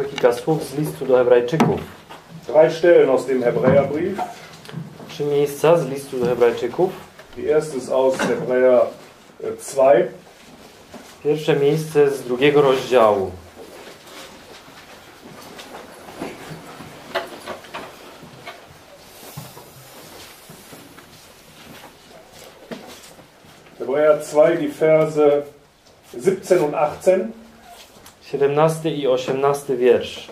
trochę kilka słów z listu do Hebrajczyków. 3 Stellen aus dem Hebräerbrief. 3 miejsca z listu do Hebrajczyków. Die erste ist aus Hebräer 2. Pierwsze miejsce z 2 rozdziału. Hebräer 2, die Verse 17 und 18. 17 i 18 wiersz.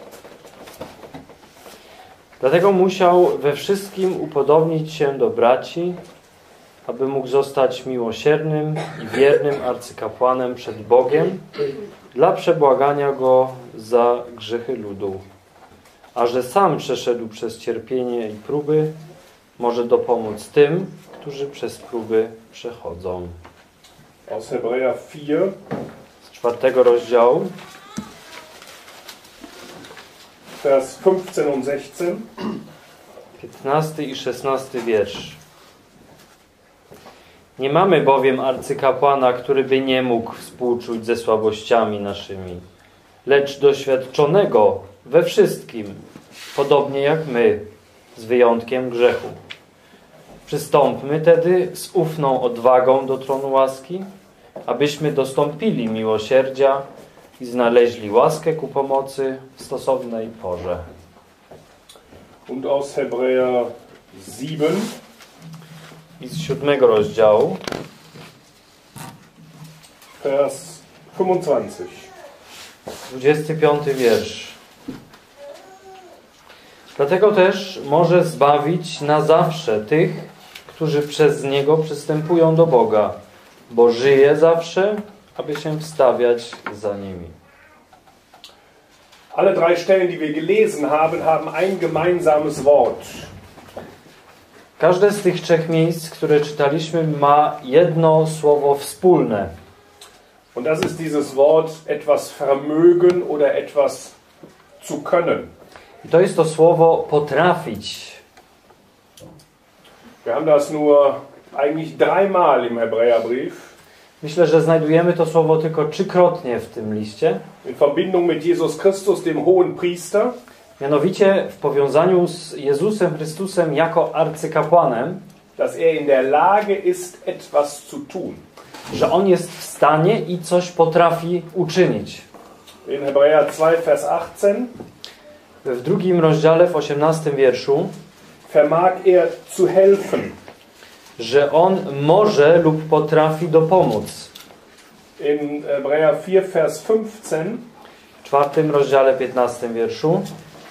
Dlatego musiał we wszystkim upodobnić się do braci, aby mógł zostać miłosiernym i wiernym arcykapłanem przed Bogiem dla przebłagania Go za grzechy ludu. A że sam przeszedł przez cierpienie i próby, może dopomóc tym, którzy przez próby przechodzą. Aus Hebräer 4. Z 4 rozdziału. Vers 15 und 16. 15 i 16 wiersz. Nie mamy bowiem arcykapłana, który by nie mógł współczuć ze słabościami naszymi, lecz doświadczonego we wszystkim, podobnie jak my, z wyjątkiem grzechu. Przystąpmy tedy z ufną odwagą do tronu łaski, abyśmy dostąpili miłosierdzia i znaleźli łaskę ku pomocy w stosownej porze. Und aus Hebräer 7. I z 7 rozdziału, Vers 25. 25 wiersz. Dlatego też może zbawić na zawsze tych, którzy przez Niego przystępują do Boga, bo żyje zawsze, aby się wstawiać za nimi. Alle 3 Stellen, die wir gelesen haben, haben ein gemeinsames Wort. Każde z tych 3 miejsc, które czytaliśmy, ma jedno słowo wspólne. Und das ist dieses Wort etwas vermögen oder etwas zu können. I to jest to słowo potrafić. Wir haben das nur eigentlich 3-mal im Hebräerbrief. Myślę, że znajdujemy to słowo tylko 3-krotnie w tym liście. In Verbindung mit Jesus Christus, dem hohen Priester. Mianowicie w powiązaniu z Jezusem Chrystusem jako arcykapłanem, Dass in der Lage ist, etwas zu tun. że On jest w stanie i coś potrafi uczynić. In Hebräer 2, Vers 18 W 2 rozdziale, w 18 wierszu, vermag zu helfen. że On może lub potrafi dopomóc. In Hebräer 4, Vers 15 W 4 rozdziale, 15 wierszu,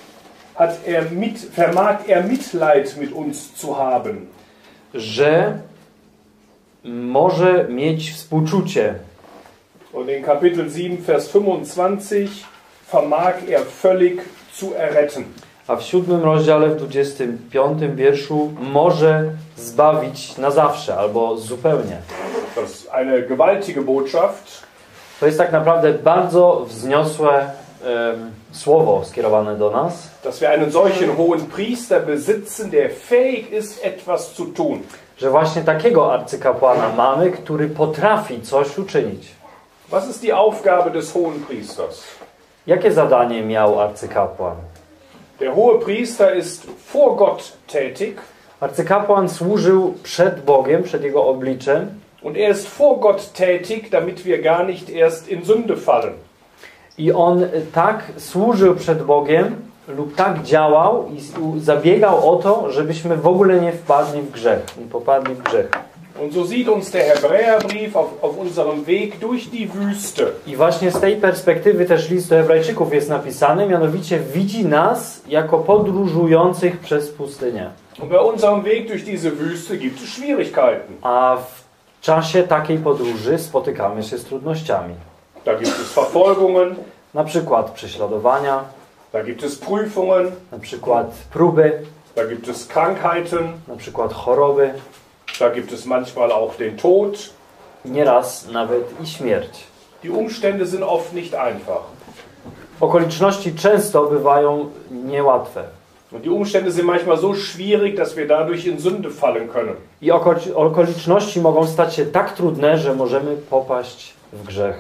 vermag Mitleid mit uns zu haben. że może mieć współczucie. Und in Kapitel 7, Vers 25 vermag völlig zu erretten. A w 7 rozdziale, w 25 wierszu, może zbawić na zawsze albo zupełnie. Das ist eine gewaltige Botschaft. To jest tak naprawdę bardzo wzniosłe słowo skierowane do nas. Dass wir einen solchen hohen Priester besitzen, der fähig ist, etwas zu tun. Że właśnie takiego arcykapłana mamy, który potrafi coś uczynić. Was ist die Aufgabe des hohen Priesters? Jakie zadanie miał arcykapłan? Der hohe Priester ist vor Gott tätig. Arcykapłan służył przed Bogiem, przed Jego obliczem. Und ist vor Gott tätig, damit wir gar nicht erst in Sünde fallen. I on tak służył przed Bogiem lub tak działał i zabiegał o to, żebyśmy w ogóle nie wpadli w grzech, nie popadli w grzech. Und so sieht uns der Hebräerbrief auf unserem Weg durch die Wüste. I właśnie z tej perspektywy też list do Hebrajczyków jest napisany, mianowicie widzi nas jako podróżujących przez pustynię. Und bei unserem Weg durch diese Wüste gibt es Schwierigkeiten. A w czasie takiej podróży spotykamy się z trudnościami. Da gibt es Verfolgungen, Na przykład prześladowania, da gibt es Prüfungen, na przykład próby, da gibt es Krankheiten, na przykład choroby, da gibt es manchmal auch den Tod. nieraz nawet i śmierć. Die Umstände sind oft nicht einfach. Okoliczności często bywają niełatwe. Und die Umstände sind manchmal so schwierig, dass wir dadurch in Sünde fallen können. I okoliczności mogą stać się tak trudne, że możemy popaść w grzech.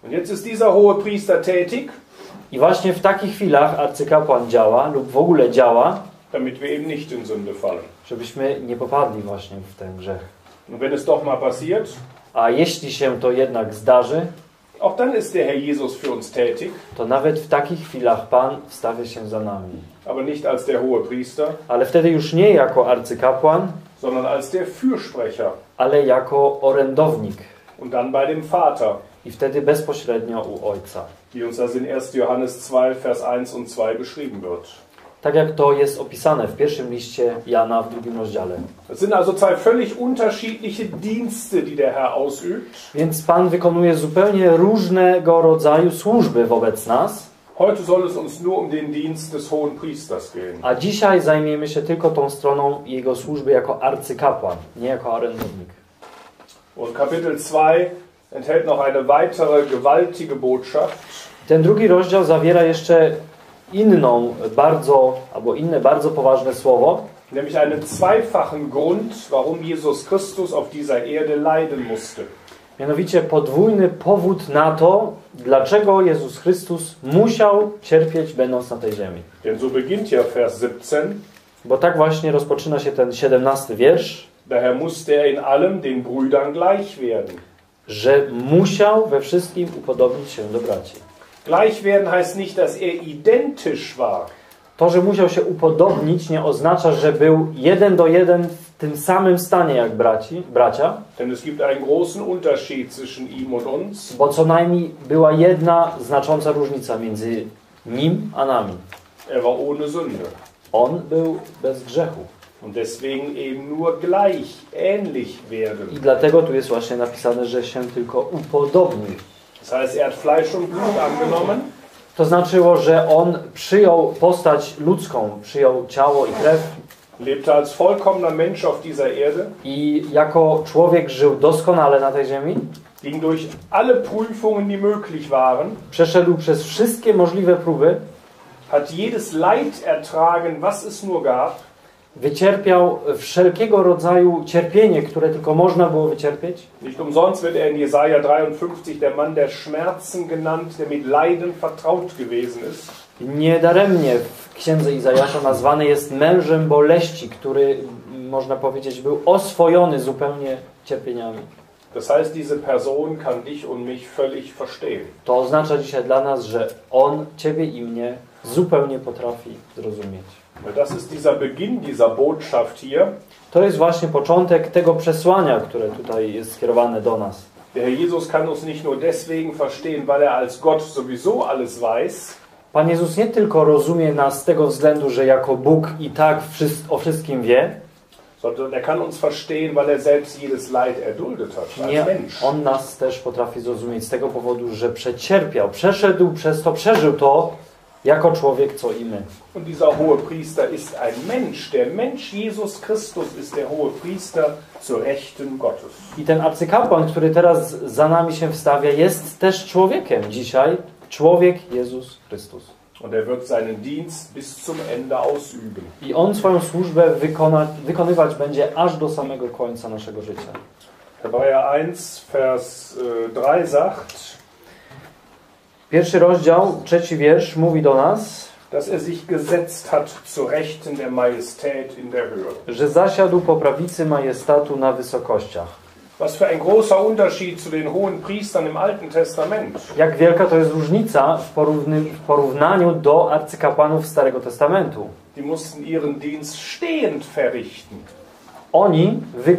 Und jetzt ist dieser Hohepriester tätig, I właśnie w takich chwilach arcykapłan działa lub w ogóle działa, damit wir eben nicht in Sünde fallen. żebyśmy nie popadli właśnie w ten grzech. Und wenn es doch mal passiert, A jeśli się to jednak zdarzy, auch dann ist der Herr Jesus für uns tätig, to nawet w takich chwilach Pan wstawia się za nami. aber nicht als der Hohepriester, Ale wtedy już nie jako arcykapłan, sondern als der Fürsprecher ale jako orędownik. und dann bei dem Vater, I wtedy bezpośrednio u Ojca. wie uns das in 1. Johannes 2, Vers 1 und 2 beschrieben wird. Tak jak to jest opisane w pierwszym liście Jana w 2 rozdziale. Es sind also zwei völlig unterschiedliche Dienste, die der Herr ausübt. Więc Pan wykonuje zupełnie różnego rodzaju służby wobec nas, Heute soll es uns nur um den Dienst des Hohenpriesters gehen. a dzisiaj zajmiemy się tylko tą stroną jego służby jako arcykapłan, nie jako orędownik. Und Kapitel 2 enthält noch eine weitere gewaltige Botschaft. Ten drugi rozdział zawiera jeszcze inne bardzo poważne słowo, Nämlich einen zweifachen Grund, warum Jesus Christus auf dieser Erde leiden musste. mianowicie podwójny powód na to, dlaczego Jezus Chrystus musiał cierpieć, będąc na tej ziemi. Denn so beginnt ja Vers 17. Bo tak właśnie rozpoczyna się ten 17 wiersz, Daher musste er in allem den Brüdern gleich werden. że musiał we wszystkim upodobnić się do braci. Gleich werden heißt nicht, dass er identisch war. To, że musiał się upodobnić, nie oznacza, że był 1:1 w tym samym stanie jak bracia, Denn es gibt einen großen Unterschied zwischen ihm und uns. bo co najmniej była jedna znacząca różnica między nim a nami. Er war ohne Sünde. On był bez grzechu. Und deswegen eben nur gleich, ähnlich werden. I dlatego tu jest właśnie napisane, że się tylko upodobnił. Das heißt, er hat Fleisch und Blut angenommen. To znaczyło, że on przyjął postać ludzką, przyjął ciało i krew Lebte als vollkommener Mensch auf dieser Erde. i jako człowiek żył doskonale na tej ziemi. Ging durch alle Prüfungen, die möglich waren. Przeszedł przez wszystkie możliwe próby, Hat jedes Leid ertragen, was es nur gab. wycierpiał wszelkiego rodzaju cierpienie, które tylko można było wycierpieć. Nicht umsonst wird er in Jesaja 53 der Mann der Schmerzen genannt, der mit Leiden vertraut gewesen ist. Niedaremnie w księdze Izajasza nazwany jest mężem boleści, który, można powiedzieć, był oswojony zupełnie cierpieniami. Das heißt, diese Person kann dich und mich völlig verstehen. To oznacza dzisiaj dla nas, że on ciebie i mnie zupełnie potrafi zrozumieć. Das ist dieser Beginn dieser Botschaft hier. To jest właśnie początek tego przesłania, które tutaj jest skierowane do nas. Der Herr Jesus kann uns nicht nur deswegen verstehen, weil er als Gott sowieso alles weiß, Pan Jezus nie tylko rozumie nas z tego względu, że jako Bóg i tak o wszystkim wie, sondern er kann uns verstehen, weil er selbst jedes Leid erduldet hat, als nie, Mensch. on nas też potrafi zrozumieć z tego powodu, że przecierpiał, przeszedł przez to, przeżył to jako człowiek, co i my. Und dieser Hohepriester ist ein Mensch. Der Mensch Jesus Christus ist der Hohepriester zur Rechten Gottes. I ten arcykapłan, który teraz za nami się wstawia, jest też człowiekiem dzisiaj. Człowiek Jezus Chrystus. Und er wird seinen Dienst bis zum Ende ausüben. I on swoją służbę wykonywać będzie aż do samego końca naszego życia. Hebräer 1, Vers 3 sagt, Pierwszy rozdział, 3 wiersz mówi do nas, dass er sich gesetzt hat zur Rechten der Majestät in der Höhe. że zasiadł po prawicy majestatu na wysokościach. Was für ein großer Unterschied zu den hohen Priestern im Alten Testament. Jak wielka to jest różnica w porównaniu do arcykapłanów Starego Testamentu. Die mussten ihren Dienst stehend verrichten. Oni,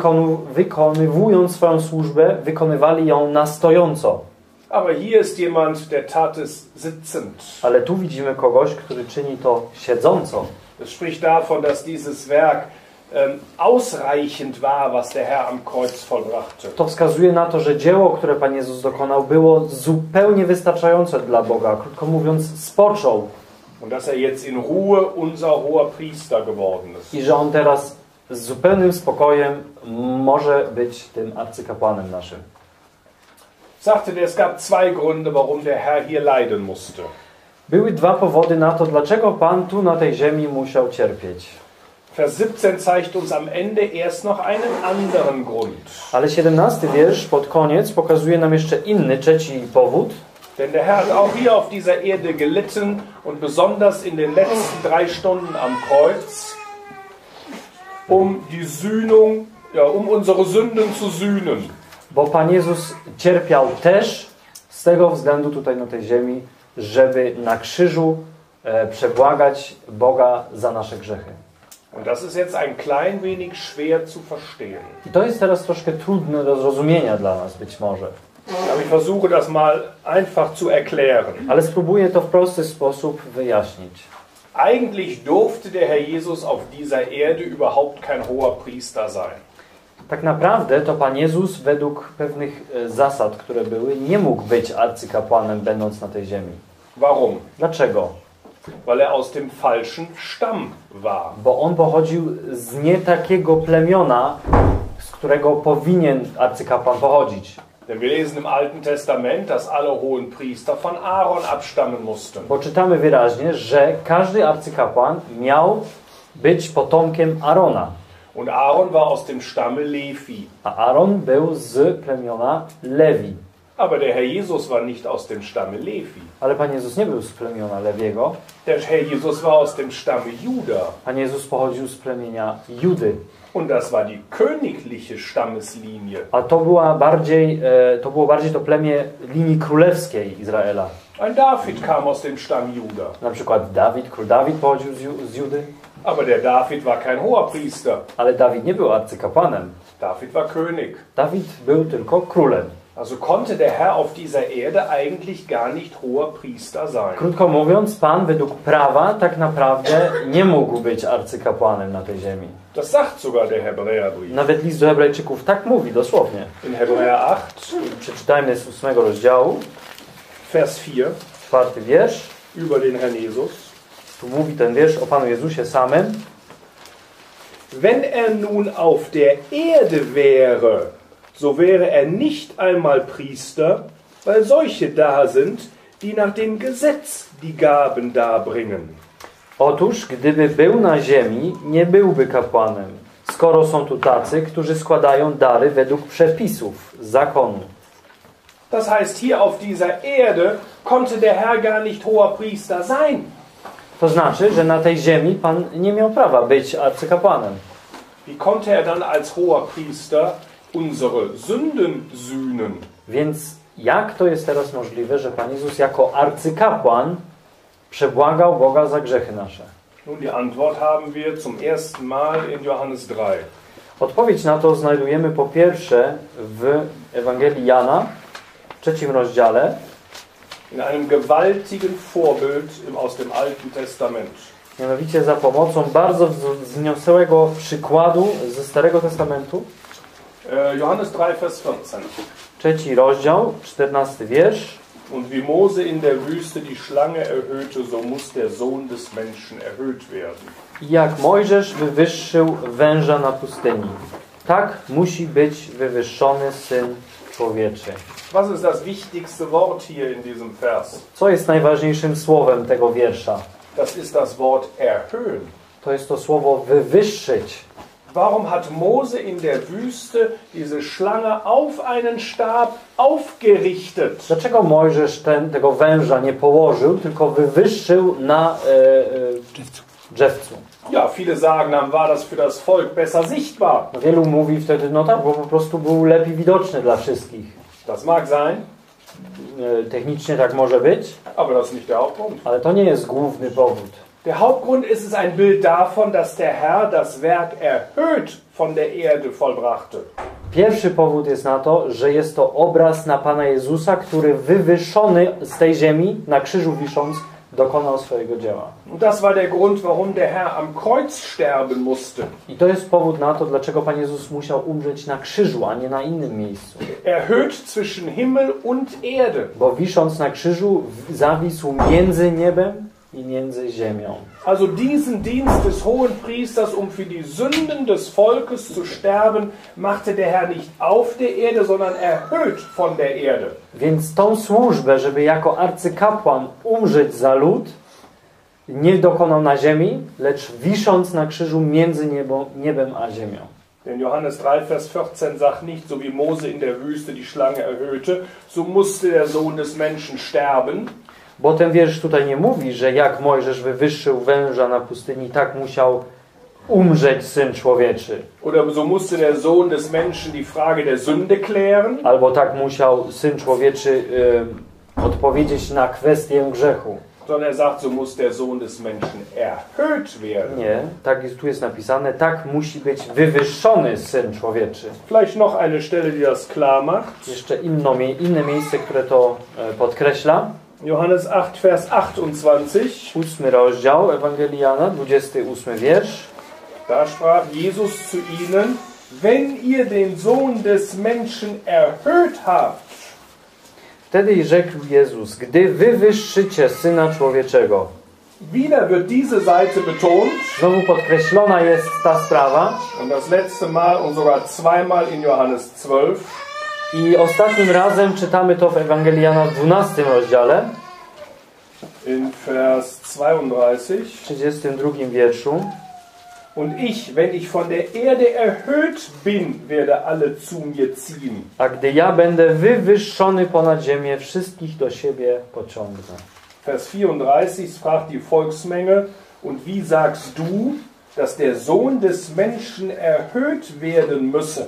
wykonywując swoją służbę, wykonywali ją na stojąco. Aber hier ist jemand, der tat es sitzend. Ale tu widzimy kogoś, który czyni to siedząco. Das spricht davon, dass dieses Werk ausreichend war, was der Herr am Kreuz vollbrachte. To wskazuje na to, że dzieło, które Pan Jezus dokonał, było zupełnie wystarczające dla Boga. Krótko mówiąc, spoczął. Und dass er jetzt in Ruhe unser hoher Priester geworden ist. I że On teraz z zupełnym spokojem może być tym arcykapłanem naszym. Sagte, es gab zwei Gründe, warum der Herr hier leiden musste. Były 2 powody na to, dlaczego Pan tu na tej ziemi musiał cierpieć. Vers 17 zeigt uns am Ende erst noch einen anderen Grund. Ale 17 wiersz pod koniec pokazuje nam jeszcze inny, 3. powód. Denn der Herr hat auch hier auf dieser Erde gelitten und besonders in den letzten 3 Stunden am Kreuz, um die Sühnung, um unsere Sünden zu sühnen. Bo Pan Jezus cierpiał też z tego względu tutaj na tej ziemi, żeby na krzyżu przebłagać Boga za nasze grzechy. Und das ist jetzt ein klein wenig schwer zu verstehen. I to jest teraz troszkę trudne do zrozumienia dla nas być może. Aber ich versuche das mal einfach zu erklären. Ale spróbuję to w prosty sposób wyjaśnić. Eigentlich durfte der Herr Jesus auf dieser Erde überhaupt kein hoher Priester sein. Tak naprawdę to Pan Jezus według pewnych zasad, które były, nie mógł być arcykapłanem będąc na tej ziemi. Warum? Dlaczego? Weil er aus dem falschen Stamm war. Bo on pochodził z nie takiego plemiona, z którego powinien arcykapłan pochodzić. Denn wir lesen im Alten Testament, dass alle hohen Priester von Aaron abstammen mussten. Bo czytamy wyraźnie, że każdy arcykapłan miał być potomkiem Arona. Und Aaron war aus dem Stamme Levi. A Aaron był z plemiona Lewi. Aber der Herr Jesus war nicht aus dem Stamme Levi. Ale Pan Jezus nie był z plemiona Lewiego. Der Herr Jesus war aus dem Stamme Juda. Pan Jezus pochodził z plemienia Judy. Und das war die königliche Stammeslinie. A to było bardziej to plemię linii królewskiej Izraela. Ein David kam aus dem Stamm Juda. Na przykład Dawid, król Dawid pochodził z Judy. Aber der David war kein hoher Priester. Ale Dawid nie był arcykapłanem. David war König. Dawid był tylko królem. Also konnte der Herr auf dieser Erde eigentlich gar nicht hoher Priester sein. Krótko mówiąc, Pan według prawa tak naprawdę nie mógł być arcykapłanem na tej ziemi. Das sagt sogar der Hebräerbrief. Nawet list do Hebrajczyków tak mówi, dosłownie. In Hebräer 8, Przeczytajmy z 8 rozdziału, Vers 4, 4 wiersz. über den Herrn Jesus. Tu mówi ten wiersz o Panu Jezusie samym. Wenn er nun auf der Erde wäre, so wäre er nicht einmal Priester, weil solche da sind, die nach dem Gesetz die Gaben darbringen. Otóż, gdyby był na ziemi, nie byłby kapłanem, skoro są tu tacy, którzy składają dary według przepisów zakonu. Das heißt, hier auf dieser Erde konnte der Herr gar nicht hoher Priester sein. To znaczy, że na tej ziemi Pan nie miał prawa być arcykapłanem. Wie konnte er dann als hoher Priester unsere Sünden sühnen? Więc jak to jest teraz możliwe, że Pan Jezus jako arcykapłan przebłagał Boga za grzechy nasze? Nun, die Antwort haben wir zum ersten Mal in Johannes 3. Odpowiedź na to znajdujemy po pierwsze w Ewangelii Jana, w 3 rozdziale, In einem gewaltigen Vorbild aus dem Alten Testament. mianowicie za pomocą bardzo wzniosłego przykładu ze Starego Testamentu. Johannes 3, Vers 14. 3 rozdział, 14 wiersz. Und wie Mose in der Wüste die Schlange erhöhte, so muss der Sohn des Menschen erhöht werden. Jak Mojżesz wywyższył węża na pustyni, tak musi być wywyższony Syn Człowieczy. Was ist das wichtigste Wort hier in diesem Vers? Co jest najważniejszym słowem tego wiersza? Das ist das Wort erhöhen. To jest to słowo wywyższyć. Warum hat Mose in der Wüste diese Schlange auf einen Stab aufgerichtet? Dlaczego Mojżesz tego węża nie położył, tylko wywyższył na drzewcu? Ja, viele sagen, dann war das für das Volk besser sichtbar. No, wielu mówi wtedy, no tak, bo po prostu był lepiej widoczny dla wszystkich. Das mag sein, Technicznie tak może być, aber das ist nicht der Hauptgrund. ale to nie jest główny powód. Der Hauptgrund ist es ein Bild davon, dass der Herr das Werk erhöht von der Erde vollbrachte. Pierwszy powód jest na to, że jest to obraz na Pana Jezusa, który wywyższony z tej ziemi, na krzyżu wisząc, dokonał swojego dzieła. Und das war der Grund, warum der Herr am Kreuz sterben musste. I to jest powód na to, dlaczego Pan Jezus musiał umrzeć na krzyżu, a nie na innym miejscu. Erhöht zwischen Himmel und Erde. Bo wisząc na krzyżu zawisł między niebem i między ziemią. Also diesen Dienst des hohen Priesters, um für die Sünden des Volkes zu sterben, machte der Herr nicht auf der Erde, sondern erhöht von der Erde. Więc tą służbę, żeby jako arcykapłan umrzeć za lud, nie dokonał na ziemi, lecz wisząc na krzyżu między niebem a ziemią. Denn Johannes 3, Vers 14 sagt nicht, so wie Mose in der Wüste die Schlange erhöhte, so musste der Sohn des Menschen sterben. Bo ten wiersz tutaj nie mówi, że jak Mojżesz wywyższył węża na pustyni, tak musiał umrzeć Syn Człowieczy. Oder so musste der Sohn des Menschen die Frage der Sünde klären. Albo tak musiał Syn Człowieczy odpowiedzieć na kwestię grzechu. Sondern sagt, so muss der Sohn des Menschen erhöht werden. Nie, tak tu jest napisane, tak musi być wywyższony Syn Człowieczy. Vielleicht noch eine Stelle, die das klar macht. Jeszcze inne miejsce, które to podkreśla. Johannes 8, Vers 28. 8 rozdział Ewangelii Jana, 28 wiersz. Da sprach Jesus zu ihnen, wenn ihr den Sohn des Menschen erhöht habt. Wtedy rzekł Jezus, gdy wywyższycie Syna Człowieczego. Wieder wird diese Seite betont. Znowu podkreślona jest ta sprawa. Und das letzte Mal und sogar zweimal in Johannes 12. I ostatnim razem czytamy to w Ewangelii Jana w 12 rozdziale. In Vers 32. W 32 wierszu. Und ich, wenn ich von der Erde erhöht bin, werde alle zu mir ziehen. A gdy ja będę wywyższony ponad ziemię, wszystkich do siebie pociągnę. Vers 34 sprach die Volksmenge, und wie sagst du, dass der Sohn des Menschen erhöht werden müsse?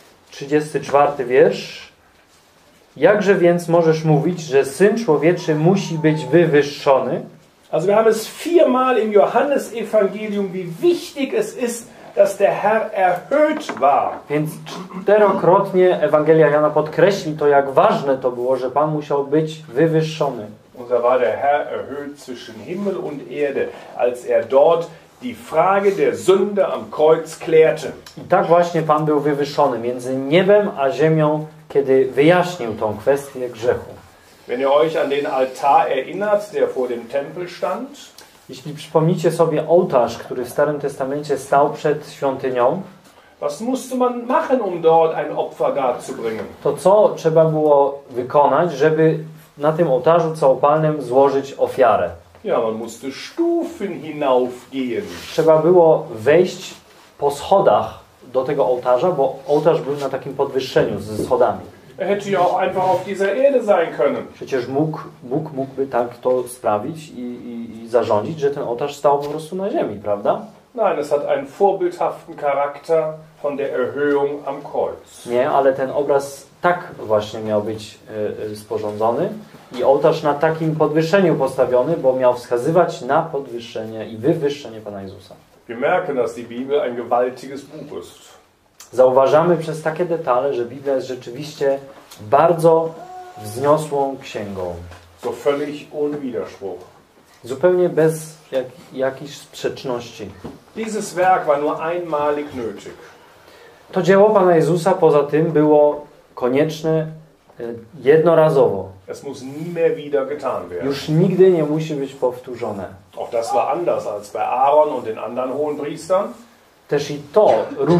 34 wiersz. Jakże więc możesz mówić, że Syn Człowieczy musi być wywyższony? Also wir haben es viermal im Johannesevangelium, wie wichtig es ist, dass der Herr erhöht war. Więc 4-krotnie Ewangelia Jana podkreśli to, jak ważne to było, że Pan musiał być wywyższony. Und da war der Herr erhöht zwischen Himmel und Erde, als er dort die Frage der Sünde am Kreuz klärte. I tak właśnie Pan był wywyższony między niebem a ziemią, kiedy wyjaśnił tą kwestię grzechu. Wenn ihr euch an den Altar erinnert, der vor dem Tempel stand, Jeśli przypomnicie sobie ołtarz, który w Starym Testamencie stał przed świątynią, was musste man machen, um dort ein Opfer darzubringen? to co trzeba było wykonać, żeby na tym ołtarzu całopalnym złożyć ofiarę? Ja, man musste Stufen hinaufgehen. Trzeba było wejść po schodach do tego ołtarza, bo ołtarz był na takim podwyższeniu ze schodami. Er hätte ja auch einfach auf dieser Erde sein können. Przecież Bóg mógłby tak to sprawić i zarządzić, że ten ołtarz stał po prostu na ziemi, prawda? Nein, es hat einen vorbildhaften Charakter von der Erhöhung am Kreuz. Nie, ale ten obraz tak właśnie miał być sporządzony i ołtarz na takim podwyższeniu postawiony, bo miał wskazywać na podwyższenie i wywyższenie Pana Jezusa. Wir merken, dass die Bibel ein gewaltiges Buch ist. Zauważamy przez takie detale, że Biblia jest rzeczywiście bardzo wzniosłą księgą. So völlig ohne Widerspruch. Zupełnie bez jakichś sprzeczności. Dieses Werk war nur einmalig nötig. To dzieło Pana Jezusa poza tym było konieczne jednorazowo. Es muss nie mehr wieder getan werden. Już nigdy nie musi być powtórzone. Auch das war anders als bei Aaron und den anderen Hohenpriestern. Też i to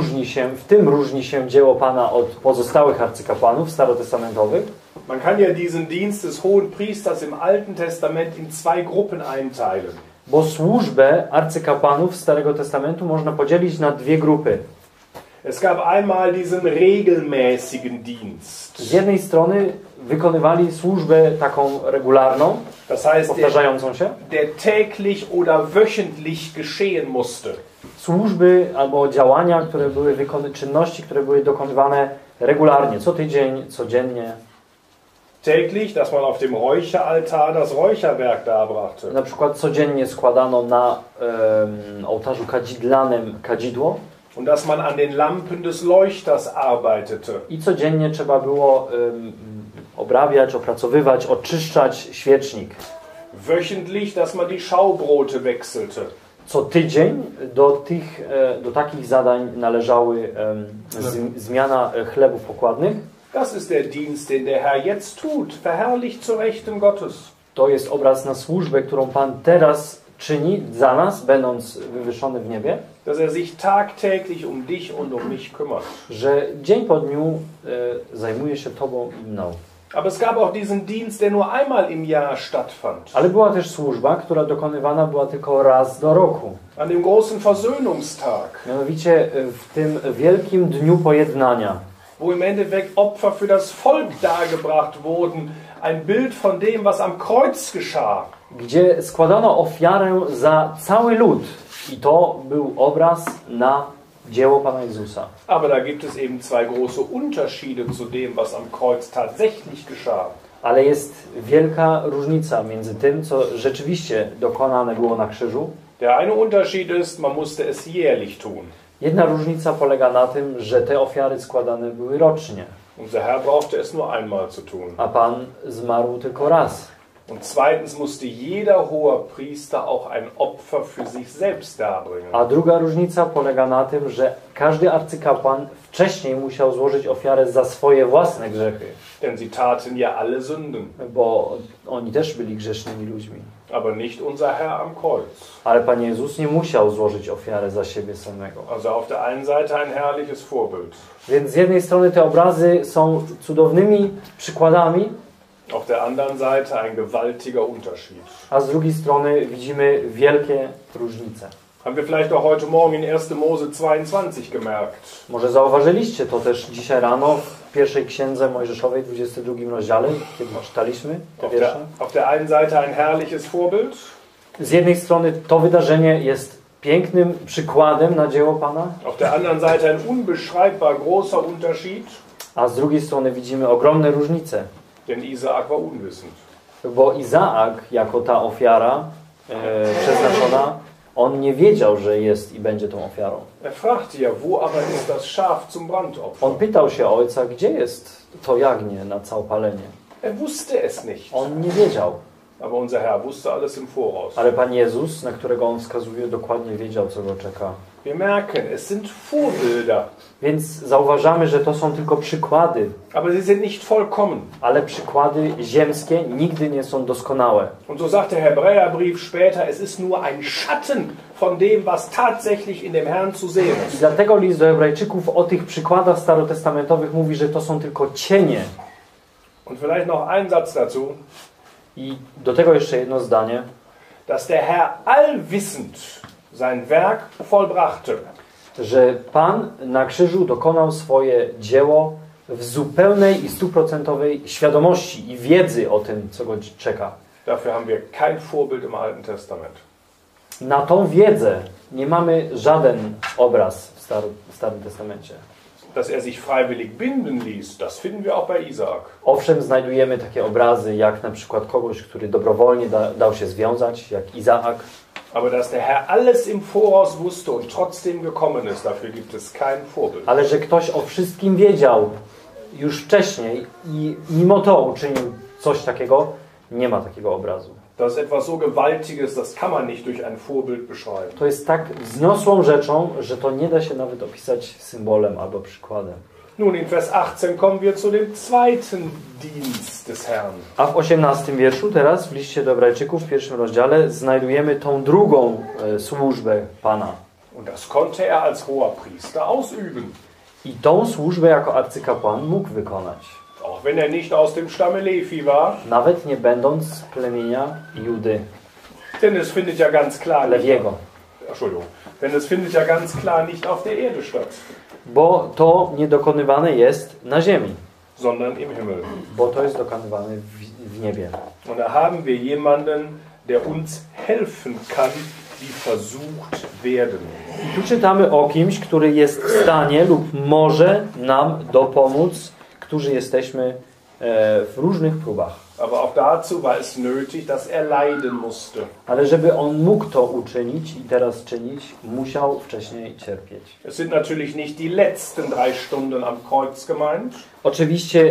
w tym różni się dzieło Pana od pozostałych arcykapłanów starotestamentowych. Man kann ja diesen Dienst des Hohenpriesters im Alten Testament in zwei Gruppen einteilen. Bo służbę arcykapłanów Starego Testamentu można podzielić na dwie grupy. Es gab einmal diesen regelmäßigen Dienst. Z jednej strony wykonywali służbę taką regularną, Das heißt, powtarzającą się. der täglich oder wöchentlich geschehen musste. Służby albo działania, które były czynności, które były dokonywane regularnie, co tydzień, codziennie. Täglich, dass man auf dem Räucheraltar das Räucherwerk darbrachte. Na przykład codziennie składano na ołtarzu kadzidlanym kadzidło. Und dass man an den Lampen des Leuchters arbeitete. I codziennie trzeba było obrabiać, opracowywać, oczyszczać świecznik. Wöchentlich, dass man die Schaubrote wechselte. Co tydzień do takich zadań należały zmiana chlebów pokładnych. Das ist der Dienst, den der Herr jetzt tut, verherrlicht zu Rechten Gottes. To jest obraz na służbę, którą Pan teraz czyni za nas, będąc wywyższony w niebie. Dass er sich tagtäglich um dich und um mich kümmert. Że dzień po dniu zajmuje się Tobą i mną. Aber es gab auch diesen Dienst, der nur einmal im Jahr stattfand. Ale była też służba, która dokonywana była tylko raz do roku. An dem großen Versöhnungstag, Mianowicie w tym wielkim dniu pojednania, wo im Endeffekt Opfer für das Volk dargebracht wurden. Ein Bild von dem, was am Kreuz geschah. gdzie składano ofiarę za cały lud. I to był obraz na dzieło Pana Jezusa. Aber da gibt es eben zwei große Unterschiede zu dem, was am Kreuz tatsächlich geschah. Ale jest wielka różnica między tym, co rzeczywiście dokonane było na krzyżu. Der eine Unterschied ist, man musste es jährlich tun. Jedna różnica polega na tym, że te ofiary składane były rocznie, Unser Herr brauchte es nur einmal zu tun. a Pan zmarł tylko raz. Und zweitens musste jeder Hohepriester auch ein Opfer für sich selbst darbringen. A druga różnica polega na tym, że każdy arcykapłan wcześniej musiał złożyć ofiarę za swoje własne grzechy, Denn sie taten ja alle Sünden. bo oni też byli grzesznymi ludźmi. Aber nicht unser Herr am Kreuz. Ale Pan Jezus nie musiał złożyć ofiary za siebie samego. Also auf der einen Seite ein herrliches Vorbild. Więc z jednej strony te obrazy są cudownymi przykładami, Auf der anderen Seite ein gewaltiger Unterschied. a z drugiej strony widzimy wielkie różnice. Haben wir vielleicht auch heute Morgen in 1. Mose 22 gemerkt. Może zauważyliście to też dzisiaj rano w pierwszej księdze Mojżeszowej, 22 rozdziale, kiedy czytaliśmy te wiersze. Auf der einen Seite ein herrliches Vorbild. Z jednej strony to wydarzenie jest pięknym przykładem na dzieło Pana, Auf der anderen Seite ein unbeschreibbar großer Unterschied. a z drugiej strony widzimy ogromne różnice. Denn Isaak war unwissend. Bo Izaak, jako ta ofiara przeznaczona, on nie wiedział, że jest i będzie tą ofiarą. Er fragte ja, wo aber ist das Schaf zum Brandopfer? On pytał się ojca, gdzie jest to jagnię na całopalenie. Er wusste es nicht. On nie wiedział. Aber unser Herr wusste alles im Voraus. Ale Pan Jezus, na którego on wskazuje, dokładnie wiedział, co go czeka. Wir merken, es sind Vorbilder. Więc zauważamy, że to są tylko przykłady, Aber sie sind nicht vollkommen. ale przykłady ziemskie nigdy nie są doskonałe. Und so sagt der Hebräerbrief später, es ist nur ein Schatten von dem, was tatsächlich in dem Herrn zu sehen I ist. dlatego list do Hebrajczyków o tych przykładach starotestamentowych mówi, że to są tylko cienie. Und vielleicht noch ein Satz dazu, I do tego jeszcze jedno zdanie, dass der Herr allwissend sein Werk vollbrachte. że Pan na krzyżu dokonał swoje dzieło w zupełnej i 100% świadomości i wiedzy o tym, co go czeka. Dafür haben wir kein Vorbild im Alten Testament. Na tą wiedzę nie mamy żaden obraz w Starym Testamencie. Dass er sich freiwillig binden ließ, das finden wir auch bei Isaak. Owszem, znajdujemy takie obrazy, jak na przykład kogoś, który dobrowolnie dał się związać, jak Izaak. Aber dass der Herr alles im Voraus wusste und trotzdem gekommen ist, dafür gibt es kein Vorbild. Ale że ktoś o wszystkim wiedział już wcześniej i mimo to uczynił coś takiego, nie ma takiego obrazu. Das ist etwas so Gewaltiges, das kann man nicht durch ein Vorbild beschreiben. To jest tak wzniosłą rzeczą, że to nie da się nawet opisać symbolem albo przykładem. Nun, in Vers 18 kommen wir zu dem zweiten Dienst des Herrn. A w 18 wierszu teraz w liście do Hebrajczyków w pierwszym rozdziale znajdujemy tą drugą służbę Pana. Und das konnte er als Hoherpriester ausüben. I tą służbę jako arcykapłan mógł wykonać. Auch wenn er nicht aus dem Stamme Levi war. Nawet nie będąc z plemienia Judy, Denn es findet ja ganz klar nicht, Lewiego. Entschuldigung. Denn es findet ja ganz klar nicht auf der Erde statt, Bo to nie dokonywane jest na ziemi, sondern im Himmel. bo to jest dokonywane w niebie. Und da haben wir jemanden, der uns helfen kann, die versucht werden. I tu czytamy o kimś, który jest w stanie lub może nam dopomóc, którzy jesteśmy w różnych próbach. Aber auch dazu war es nötig, dass er leiden musste. Ale żeby on mógł to uczynić i teraz czynić, musiał wcześniej cierpieć. Es sind natürlich nicht die letzten 3 Stunden am Kreuz gemeint, Oczywiście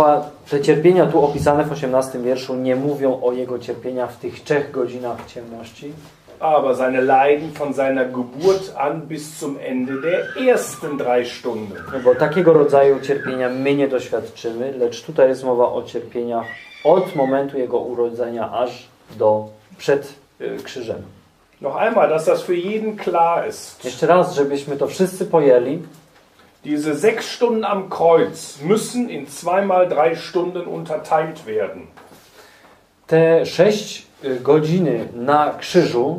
te cierpienia tu opisane w 18 wierszu nie mówią o jego cierpieniach w tych 3 godzinach ciemności, aber seine Leiden von seiner Geburt an bis zum Ende der ersten 3 Stunden. bo takiego rodzaju cierpienia my nie doświadczymy, lecz tutaj jest mowa o cierpieniach od momentu jego urodzenia aż przed krzyżem. Noch einmal, dass das für jeden klar ist. Jeszcze raz, żebyśmy to wszyscy pojęli. Diese 6 Stunden am Kreuz müssen in 2 mal 3 Stunden unterteilt werden. Te 6 godziny na krzyżu,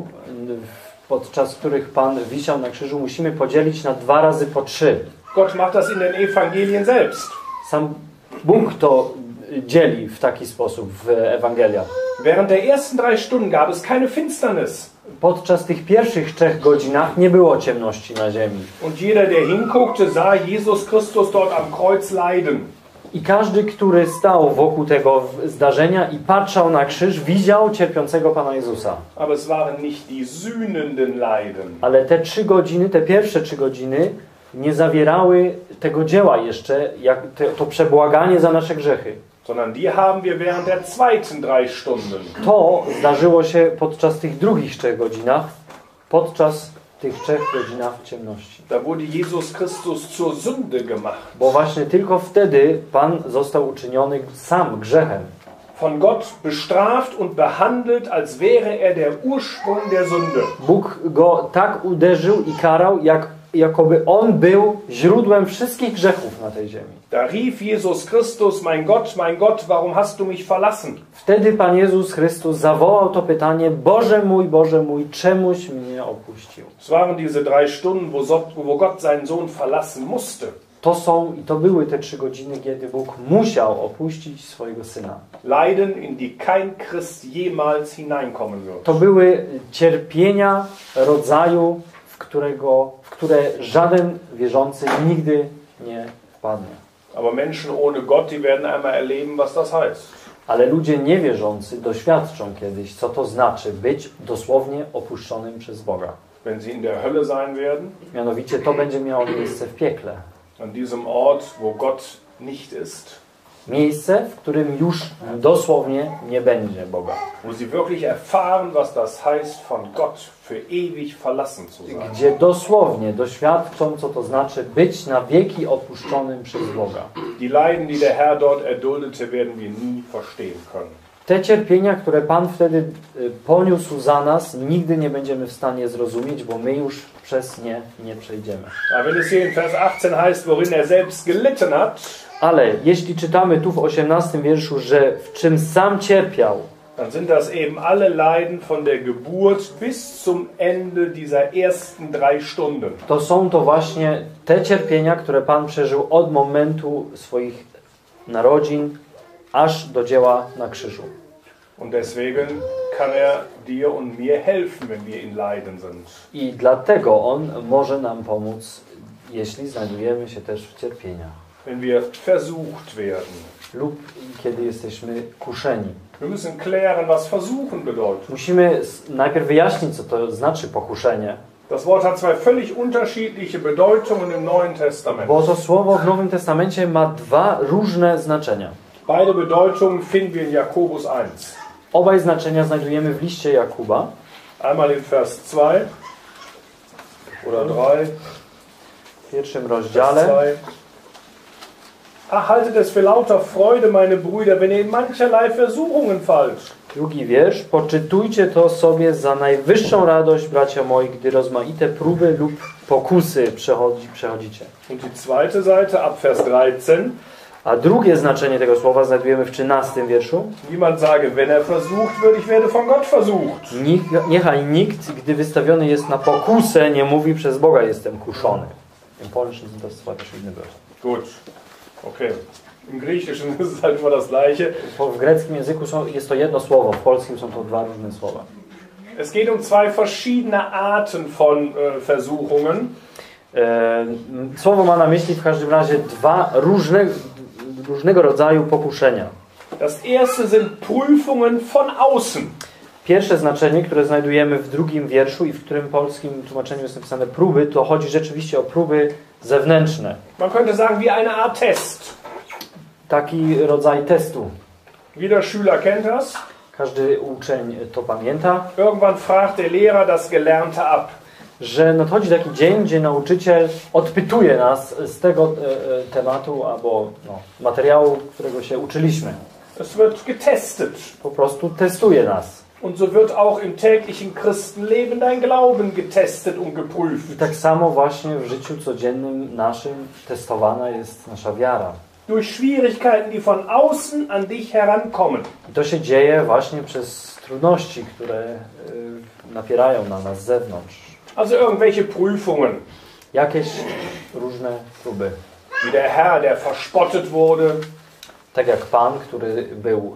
podczas których Pan wisiał na krzyżu, musimy podzielić na 2 razy po 3. Gott macht das in den Evangelien selbst. Sam Bóg to dzieli w taki sposób w Ewangeliach. Während der ersten 3 Stunden gab es keine Finsternis. Podczas tych pierwszych 3 godzinach nie było ciemności na ziemi. Und jeder, der hinguckte, sah Jesus Christus dort am Kreuz leiden. I każdy, który stał wokół tego zdarzenia i patrzał na krzyż, widział cierpiącego Pana Jezusa. Aber es waren nicht die sühnenden Leiden. Ale te 3 godziny, te pierwsze 3 godziny nie zawierały tego dzieła jeszcze, jak to przebłaganie za nasze grzechy. Sondern die haben wir während der zweiten 3 Stunden. To zdarzyło się podczas tych drugich 3 godzinach, podczas tych 3 godzinach ciemności. Da wurde Jesus Christus zur Sünde gemacht. Bo właśnie tylko wtedy Pan został uczyniony sam grzechem. Von Gott bestraft und behandelt, als wäre er der Ursprung der Sünde. Bóg go tak uderzył i karał, jakoby On był źródłem wszystkich grzechów na tej ziemi. Da rief Jesus Christus, mein Gott, warum hast du mich verlassen? Wtedy Pan Jezus Chrystus zawołał to pytanie: Boże mój, czemuś mnie opuścił? Es waren diese 3 Stunden, wo Gott seinen Sohn verlassen musste. To były te 3 godziny, kiedy Bóg musiał opuścić swojego Syna. Leiden, in die kein Christ jemals hineinkommen wird. To były cierpienia rodzaju, w które żaden wierzący nigdy nie wpadnie. Aber Menschen ohne Gott, die werden einmal erleben, was das heißt. Ale ludzie niewierzący doświadczą kiedyś, co to znaczy być dosłownie opuszczonym przez Boga. Wenn sie in der Hölle sein werden, Mianowicie to będzie miało miejsce w piekle. an diesem Ort, wo Gott nicht ist, Miejsce, w którym już dosłownie nie będzie Boga. wo sie wirklich erfahren, was das heißt, von Gott für ewig verlassen zu sein. Gdzie dosłownie doświadczą, co to znaczy być na wieki opuszczonym przez Boga. Die Leiden, die der Herr dort erduldete, werden wir nie verstehen können. Te cierpienia, które Pan wtedy poniósł za nas, nigdy nie będziemy w stanie zrozumieć, bo my już przez nie przejdziemy. Aber wenn es hier in Vers 18 heißt, worin er selbst gelitten hat, Ale jeśli czytamy tu w 18 wierszu, że w czym sam cierpiał, dann sind das eben alle Leiden von der Geburt bis zum Ende dieser ersten 3 Stunden. to są to właśnie te cierpienia, które Pan przeżył od momentu swoich narodzin aż do dzieła na krzyżu. Und deswegen kann er dir und mir helfen, wenn wir in Leiden sind. I dlatego On może nam pomóc, jeśli znajdujemy się też w cierpieniach Wenn wir versucht werden. lub kiedy jesteśmy kuszeni. Wir müssen klären, was versuchen bedeutet. Musimy najpierw wyjaśnić, co to znaczy pokuszenie, Das Wort hat 2 völlig unterschiedliche Bedeutungen im Neuen Testament. bo to słowo w Nowym Testamencie ma 2 różne znaczenia. Beide Bedeutungen finden wir in Jakobus 1. Obaj znaczenia znajdujemy w liście Jakuba. Einmal in Vers 2 oder 3. W 1 Vers rozdziale. 2. Ach, haltet es für lauter Freude, meine Brüder, wenn ihr in mancherlei Versuchungen fallt. 2 wiersz. Poczytujcie to sobie za najwyższą radość, bracia moi, gdy rozmaite próby lub pokusy przechodzicie. Und die zweite Seite ab Vers 13. A drugie znaczenie tego słowa znajdujemy w 13 wierszu. Niemand sage, wenn er versucht wird, ich werde von Gott versucht. Niechaj nikt, gdy wystawiony jest na pokusę, nie mówi przez Boga jestem kuszony. Im Polnischen sind das 2 verschiedene Wörter. Gut, okay. Im Griechischen ist es halt immer das Gleiche. W greckim języku jest to jedno słowo, w polskim są to 2 różne słowa. Es geht um 2 verschiedene Arten von Versuchungen. Słowo ma na myśli w każdym razie 2 różnego rodzaju pokuszenia. Das erste sind Prüfungen von außen. Pierwsze znaczenie, które znajdujemy w 2 wierszu i w którym polskim tłumaczeniu jest napisane próby, to chodzi rzeczywiście o próby zewnętrzne. Man könnte sagen, wie eine Art Test. Taki rodzaj testu. Jeder Schüler kennt das. Każdy uczeń to pamięta, Irgendwann fragt der Lehrer das Gelernte ab. że nadchodzi taki dzień, gdzie nauczyciel odpytuje nas z tego tematu albo materiału, którego się uczyliśmy. Es wird getestet. Po prostu testuje nas. Und so wird auch im täglichen Christenleben dein Glauben getestet und geprüft. I tak samo właśnie w życiu codziennym naszym testowana jest nasza wiara. Durch Schwierigkeiten, die von außen an dich herankommen. I to się dzieje właśnie przez trudności, które napierają na nas z zewnątrz. Also irgendwelche Prüfungen. Jakieś różne próby. Wie der Herr, der verspottet wurde. Tak jak Pan, który był,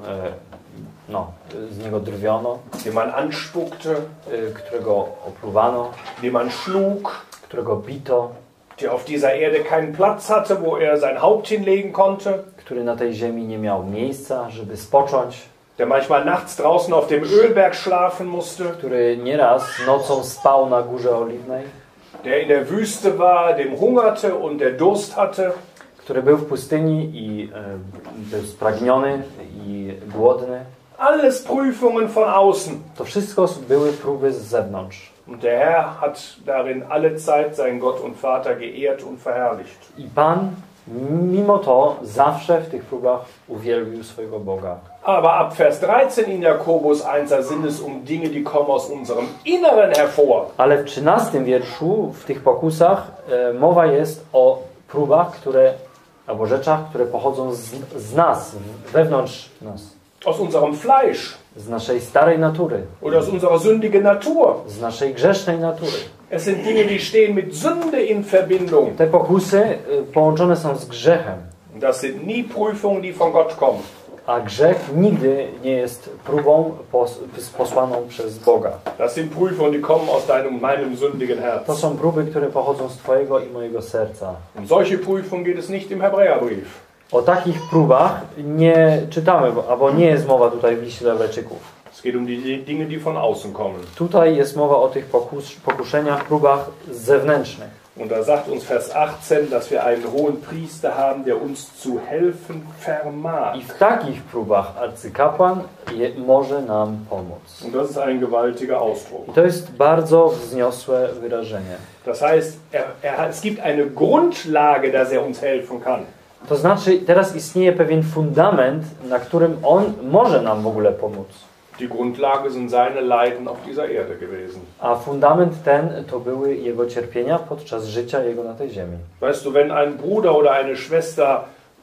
z niego drwiono, Den man anspuckte. Którego opluwano, Den man schlug. którego bito, Der auf dieser Erde keinen Platz hatte, wo er sein Haupt hinlegen konnte. który na tej ziemi nie miał miejsca, żeby spocząć, Der manchmal nachts draußen auf dem Ölberg schlafen musste. który nieraz nocą spał na Górze Oliwnej, Der in der Wüste war, dem hungerte und der Durst hatte. który był w pustyni i był spragniony i głodny. Alles Prüfungen von außen. To wszystko były próby z zewnątrz. Und der Herr hat darin alle Zeit seinen Gott und Vater geehrt und verherrlicht. I Pan mimo to zawsze w tych próbach uwielbił swojego Boga. Aber ab Vers 13 in Jakobus 1 sind es Dinge, die kommen aus unserem Inneren hervor. Ale w 13 wierszu, w tych pokusach, mowa jest o próbach, albo rzeczach, które pochodzą z nas, wewnątrz nas. Aus unserem Fleisch. Z naszej starej natury. Oder aus unserer sündigen Natur. Z naszej grzesznej natury. Es sind Dinge, die stehen mit Sünde in Verbindung. Te pokusy połączone są z grzechem. Das sind nie Prüfungen, die von Gott kommen. A grzech nigdy nie jest próbą posłaną przez Boga. Das sind Prüfungen, die kommen aus meinem sündigen Herz. To są próby, które pochodzą z Twojego i mojego serca. Um solche Prüfungen geht es nicht im Hebräerbrief. O takich próbach nie czytamy, albo nie jest mowa tutaj w liście do Hebrajczyków. Es geht die Dinge, die von außen kommen. Tutaj jest mowa o tych pokuszeniach, próbach zewnętrznych. Und da sagt uns Vers 18, dass wir einen hohen Priester haben, der uns zu helfen vermag. I w takich próbach arcykapłan może nam pomóc. Und das ist ein gewaltiger Ausdruck. I to jest bardzo wzniosłe wyrażenie. Das heißt, es gibt eine Grundlage, dass er uns helfen kann. To znaczy, teraz istnieje pewien fundament, na którym on może nam w ogóle pomóc. Die Grundlage sind seine Leiden auf dieser Erde gewesen. A fundament ten to były jego cierpienia podczas życia jego na tej ziemi. Weißt du, wenn ein Bruder oder eine Schwester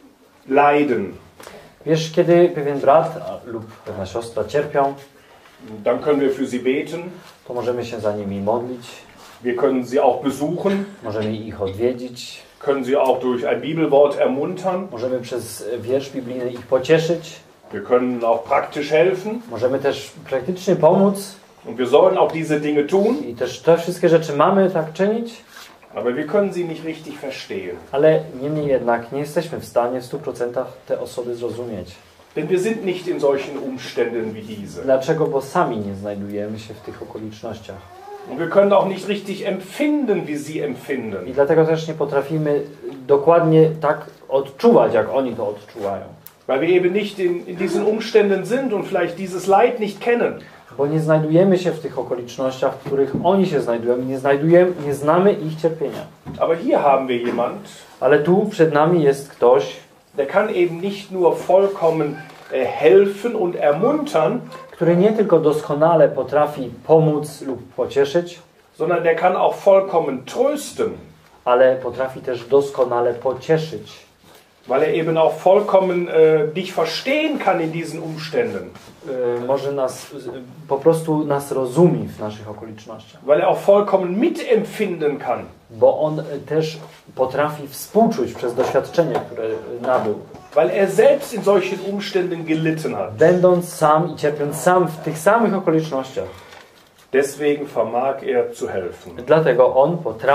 leiden, Wiesz, kiedy pewien brat lub pewna siostra cierpią, dann können wir für sie beten. to możemy się za nimi modlić, Wir können sie auch besuchen, możemy ich odwiedzić, können sie auch durch ein Bibelwort ermuntern. możemy przez wiersz biblijny ich pocieszyć, Wir können auch praktisch helfen. możemy też praktycznie pomóc Und wir sollen auch diese Dinge tun. i też te wszystkie rzeczy mamy tak czynić, Aber wir können sie nicht richtig verstehen. ale niemniej jednak nie jesteśmy w stanie w 100% te osoby zrozumieć. Denn wir sind nicht in solchen Umständen wie diese. Dlaczego? Bo sami nie znajdujemy się w tych okolicznościach. Und wir können auch nicht richtig empfinden, wie sie empfinden. I dlatego też nie potrafimy dokładnie tak odczuwać, jak oni to odczuwają. Weil wir eben nicht in diesen Umständen sind und vielleicht dieses Leid nicht kennen. Bo nie znajdujemy się w tych okolicznościach, w których oni się znajdują. Nie znamy ich cierpienia. Aber hier haben wir jemand, Ale tu przed nami jest ktoś, der kann eben nicht nur vollkommen helfen und ermuntern, który nie tylko doskonale potrafi pomóc lub pocieszyć, sondern der kann auch vollkommen trösten. ale potrafi też doskonale pocieszyć. Weil er eben auch vollkommen dich verstehen kann in diesen Umständen. Może po prostu nas rozumie w naszych okolicznościach. Weil er auch vollkommen mitempfinden kann. Bo on też potrafi współczuć przez doświadczenie, które nabył. Weil er selbst in solchen Umständen gelitten hat. Będąc sam i cierpiąc sam w tych samych okolicznościach. Deswegen vermag er zu helfen. Dlatego on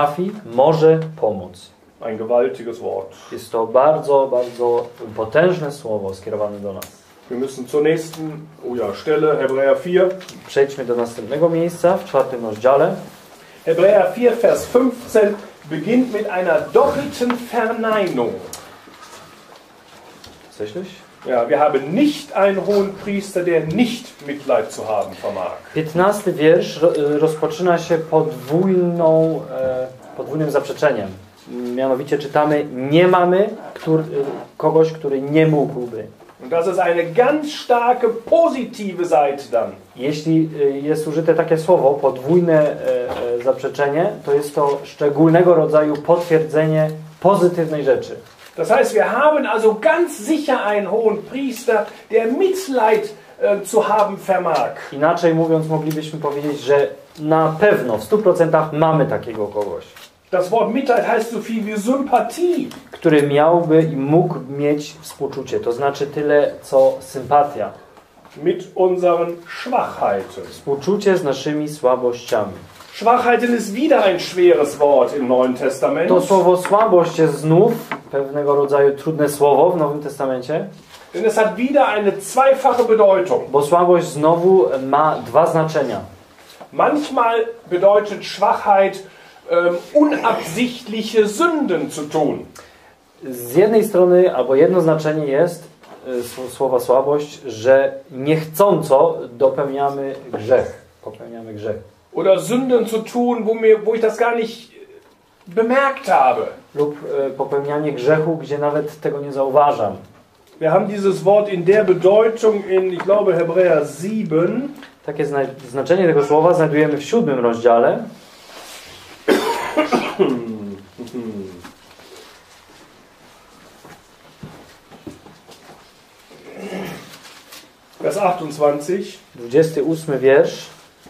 może pomóc. Ein gewaltiges Wort. Jest to bardzo, bardzo potężne słowo skierowane do nas. Wir müssen zur nächsten Stelle, Hebräer 4. Przejdźmy do następnego miejsca w 4 rozdziale. Hebräer 4, Vers 15 beginnt mit einer doppelten Verneinung. Tatsächlich? Ja, wir haben nicht einen hohen Priester, der nicht Mitleid zu haben vermag. 15 wiersz rozpoczyna się podwójnym zaprzeczeniem. Mianowicie czytamy, nie mamy kogoś, który nie mógłby. Und das ist eine ganz starke positive Seite dann. Jeśli jest użyte takie słowo, podwójne zaprzeczenie, to jest to szczególnego rodzaju potwierdzenie pozytywnej rzeczy. Das heißt, wir haben also ganz sicher einen hohen Priester, der Mitleid zu haben vermag. Inaczej mówiąc, moglibyśmy powiedzieć, że na pewno w 100% mamy takiego kogoś, Das Wort Mitleid heißt so viel wie Sympathie. który miałby i mógł mieć współczucie, to znaczy tyle co sympatia. Mit unseren Schwachheiten. Współczucie z naszymi słabościami. Schwachheiten ist wieder ein schweres Wort im Neuen Testament. To słowo słabość jest znów pewnego rodzaju trudne słowo w Nowym Testamencie, Denn es hat wieder eine zweifache Bedeutung. bo słabość znowu ma dwa znaczenia. Manchmal bedeutet Schwachheit unabsichtliche Sünden zu tun. Z jednej strony, albo jedno znaczenie jest słowa słabość, że niechcąco popełniamy grzech. Oder Sünden zu tun, wo ich das gar nicht bemerkt habe. Lub popełnianie grzechu, gdzie nawet tego nie zauważam. Wir haben dieses Wort in der Bedeutung in, ich glaube, Hebräer 7. Takie znaczenie tego słowa znajdujemy w 7 rozdziale. Vers 28. 28 wiersz.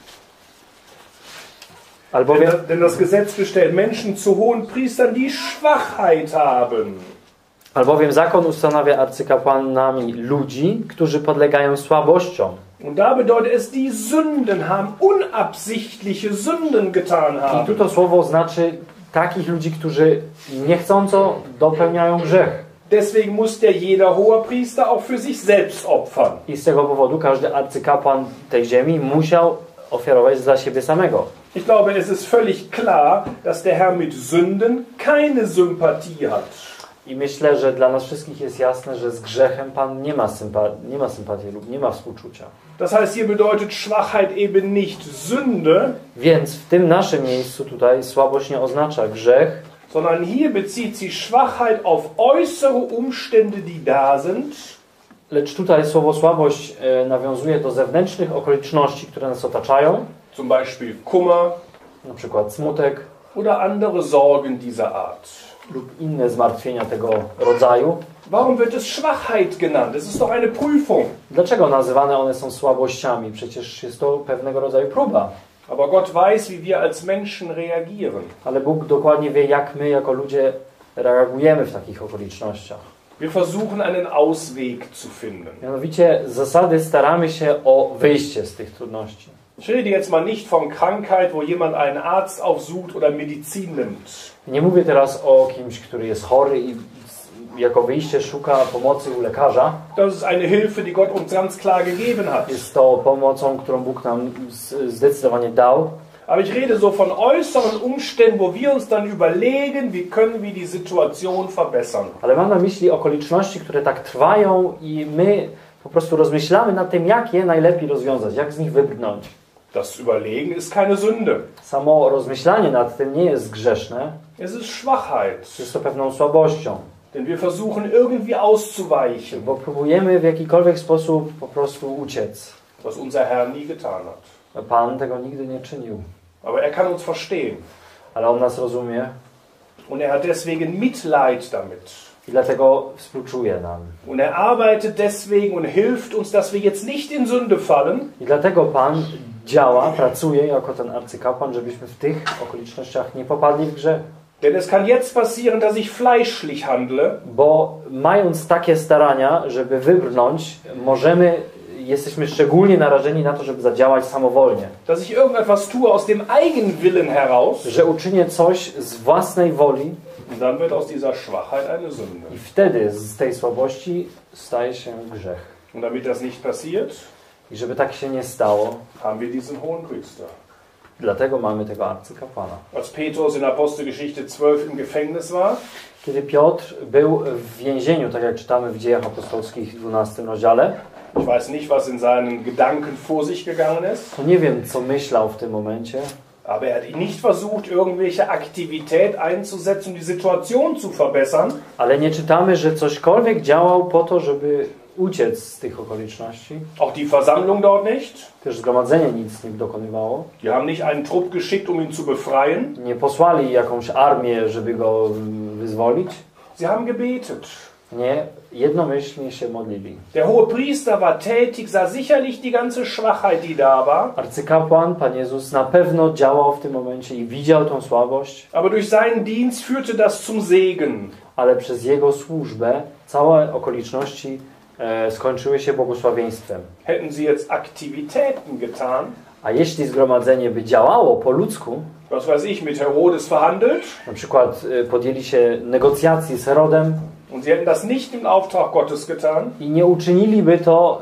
Albowiem, Denn das Gesetz bestellt Menschen zu hohen Priestern, die Schwachheit haben. albowiem zakon ustanawia arcykapłanami ludzi, którzy podlegają słabościom. Und da bedeutet es, die Sünden haben, unabsichtliche Sünden getan I haben. tu to słowo znaczy takich ludzi, którzy niechcąco dopełniają grzech. Deswegen muss jeder Hohepriester auch für sich selbst opfern. I z tego powodu każdy arcykapłan tej ziemi musiał ofiarować dla siebie samego. Ich glaube, es ist völlig klar, dass der Herr mit Sünden keine Sympathie hat. I myślę, że dla nas wszystkich jest jasne, że z grzechem Pan nie ma sympatii lub nie ma współczucia. Das heißt, hier bedeutet Schwachheit eben nicht Sünde, Więc w tym naszym miejscu tutaj słabość nie oznacza grzech, sondern hier bezieht sich Schwachheit auf äußere Umstände, die da sind. lecz tutaj słowo słabość nawiązuje do zewnętrznych okoliczności, które nas otaczają, Zum Beispiel Kummer na przykład smutek oder andere Sorgen dieser Art. lub inne zmartwienia tego rodzaju. Warum wird es Schwachheit genannt? Es ist doch eine Prüfung. Dlaczego nazywane one są słabościami? Przecież jest to pewnego rodzaju próba. Aber Gott weiß, wie wir als Menschen reagieren. Ale Bóg dokładnie wie, jak my jako ludzie reagujemy w takich okolicznościach. Wir versuchen einen Ausweg zu finden. Mianowicie z zasady staramy się o wyjście z tych trudności. Ich rede jetzt mal nicht von Krankheit, wo jemand einen Arzt aufsucht oder Medizin nimmt. Nie mówię teraz o kimś, który jest chory i jako wyjście szuka pomocy u lekarza. Das ist eine Hilfe, die Gott uns ganz klar gegeben hat. Jest to pomocą, którą Bóg nam zdecydowanie dał. Aber ich rede so von äußeren Umständen, wo wir uns dann überlegen, wie können wir die Situation verbessern. Ale mam na myśli okoliczności, które tak trwają i my po prostu rozmyślamy nad tym, jak je najlepiej rozwiązać, jak z nich wybrnąć. Das Überlegen ist keine Sünde. Samo rozmyślanie nad tym nie jest grzeszne, Es ist Schwachheit. jest to pewną słabością, Denn wir versuchen irgendwie auszuweichen, bo próbujemy w jakikolwiek sposób po prostu uciec. was unser Herr nie getan hat. Pan tego nigdy nie czynił, Aber er kann uns verstehen. ale On nas rozumie Und er hat deswegen Mitleid damit. i dlatego współczuje nam. Und er arbeitet deswegen und hilft uns, dass wir jetzt nicht in Sünde fallen, I dlatego Pan działa, pracuje jako ten arcykapłan, żebyśmy w tych okolicznościach nie popadli w grzech. denn es kann jetzt passieren, dass ich fleischlich handle, Bo mając takie starania, żeby wybrnąć, jesteśmy szczególnie narażeni na to, żeby zadziałać samowolnie. dass ich irgendetwas tue aus dem Eigenwillen heraus, Że uczynię coś z własnej woli und dann wird aus dieser Schwachheit eine Sünde. i wtedy z tej słabości staje się grzech. Und damit das nicht passiert, I żeby tak się nie stało, haben wir diesen Hohenpriester. dlatego mamy tego arcykapłana. Als Petrus in Apostelgeschichte 12 im Gefängnis war, Kiedy Piotr był w więzieniu, tak jak czytamy w Dziejach Apostolskich w 12 rozdziale, ich weiß nicht, was in seinen Gedanken vor sich gegangen ist, to nie wiem, co myślał w tym momencie, aber er hat nicht versucht, irgendwelche Aktivität einzusetzen, um die Situation zu verbessern, ale nie czytamy, że cośkolwiek działał po to, żeby uciec z tych okoliczności. Auch die Versammlung dort nicht. Też zgromadzenie nic nie dokonywało. Die haben nicht einen Trupp geschickt, um ihn zu befreien. Nie posłali jakąś armię, żeby go wyzwolić. Sie haben gebetet. Nie, jednomyślnie się modlili. Der Hohepriester war tätig, sah sicherlich die ganze Schwachheit, die da war. Arcykapłan, Pan Jezus, na pewno działał w tym momencie i widział tą słabość, Aber durch seinen Dienst führte das zum Segen. ale przez jego służbę całe okoliczności skończyły się błogosławieństwem. Hätten sie jetzt Aktivitäten getan, A jeśli zgromadzenie by działało po ludzku, was weiß ich, mit Herodes verhandelt, na przykład podjęli się negocjacji z Herodem und sie hätten das nicht im Auftrag Gottes getan, i nie uczyniliby to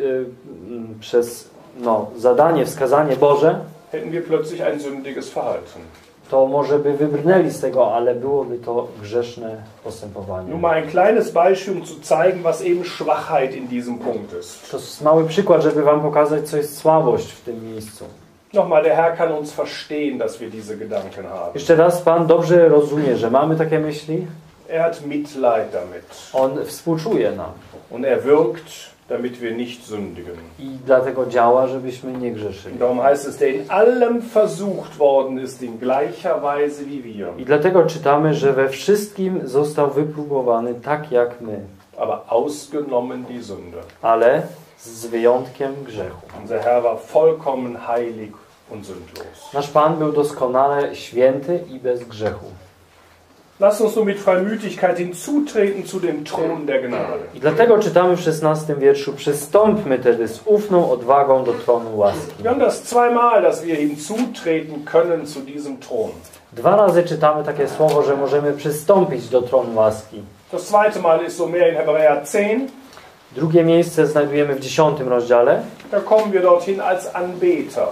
przez zadanie, wskazanie Boże, hätten wir plötzlich ein sündiges Verhalten. to może by wybrnęli z tego, ale byłoby to grzeszne postępowanie. Nur mal ein kleines Beispiel, um zu zeigen, was eben Schwachheit in diesem Punkt ist. To jest mały przykład, żeby wam pokazać, co jest słabość w tym miejscu. Nochmal, der Herr kann uns verstehen, dass wir diese Gedanken haben. Jeszcze raz, Pan dobrze rozumie, że mamy takie myśli. Er hat Mitleid damit. On współczuje nam Und er wirkt, damit wir nicht sündigen. i dlatego działa, żebyśmy nie grzeszyli. Darum heißt es, der in allem versucht worden ist, in gleicher Weise wie wir. I dlatego czytamy, że we wszystkim został wypróbowany tak jak my, Aber ausgenommen die Sünde. ale z wyjątkiem grzechu. Unser Herr war vollkommen heilig und sündlos. Nasz Pan był doskonale święty i bez grzechu. Lasst uns nun mit Freimütigkeit hinzutreten zu dem Thron der Gnade. I dlatego czytamy w 16 wierszu: przystąpmy tedy z ufną odwagą do tronu łaski. Wir haben das zweimal, dass wir hinzutreten können zu diesem Thron. 2 razy czytamy takie słowo, że możemy przystąpić do tronu łaski. Das zweite Mal ist so mehr in Hebräer 10. Drugie miejsce znajdujemy w 10 rozdziale, Da kommen wir dorthin als Anbeter.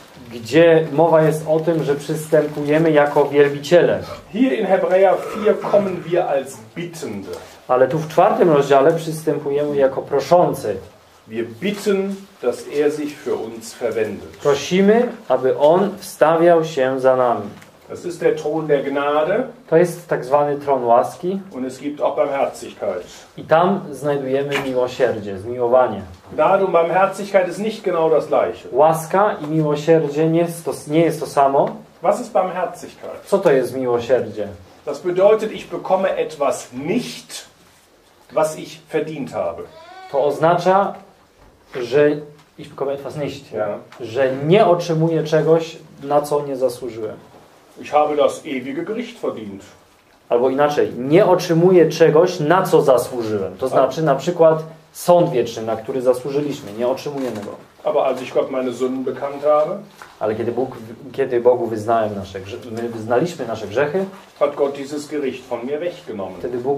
gdzie mowa jest o tym, że przystępujemy jako wielbiciele. Hier in Hebräer 4 kommen wir als Bittende. Ale tu w 4 rozdziale przystępujemy jako proszący. Wir bitten, dass er sich für uns verwendet. Prosimy, aby On wstawiał się za nami. Das ist der Thron der Gnade To jest tak zwany tron łaski und es gibt auch Barmherzigkeit. i tam znajdujemy miłosierdzie, zmiłowanie. Gnade und Barmherzigkeit ist nicht genau das Gleiche. Łaska i miłosierdzie nie jest to samo. Was ist Barmherzigkeit? Co to jest miłosierdzie? Das bedeutet, ich bekomme etwas nicht, was ich verdient habe. To oznacza, że ich bekomme etwas nicht, Ja. że nie otrzymuję czegoś, na co nie zasłużyłem. Ich habe das ewige Gericht verdient. Albo inaczej, nie otrzymuję czegoś, na co zasłużyłem. To znaczy na przykład sąd wieczny, na który zasłużyliśmy. Nie otrzymujemy go. Aber als ich Gott meine Sünden bekannt habe, Ale kiedy Bogu my wyznaliśmy nasze grzechy, hat Gott dieses Gericht von mir weggenommen. wtedy Bóg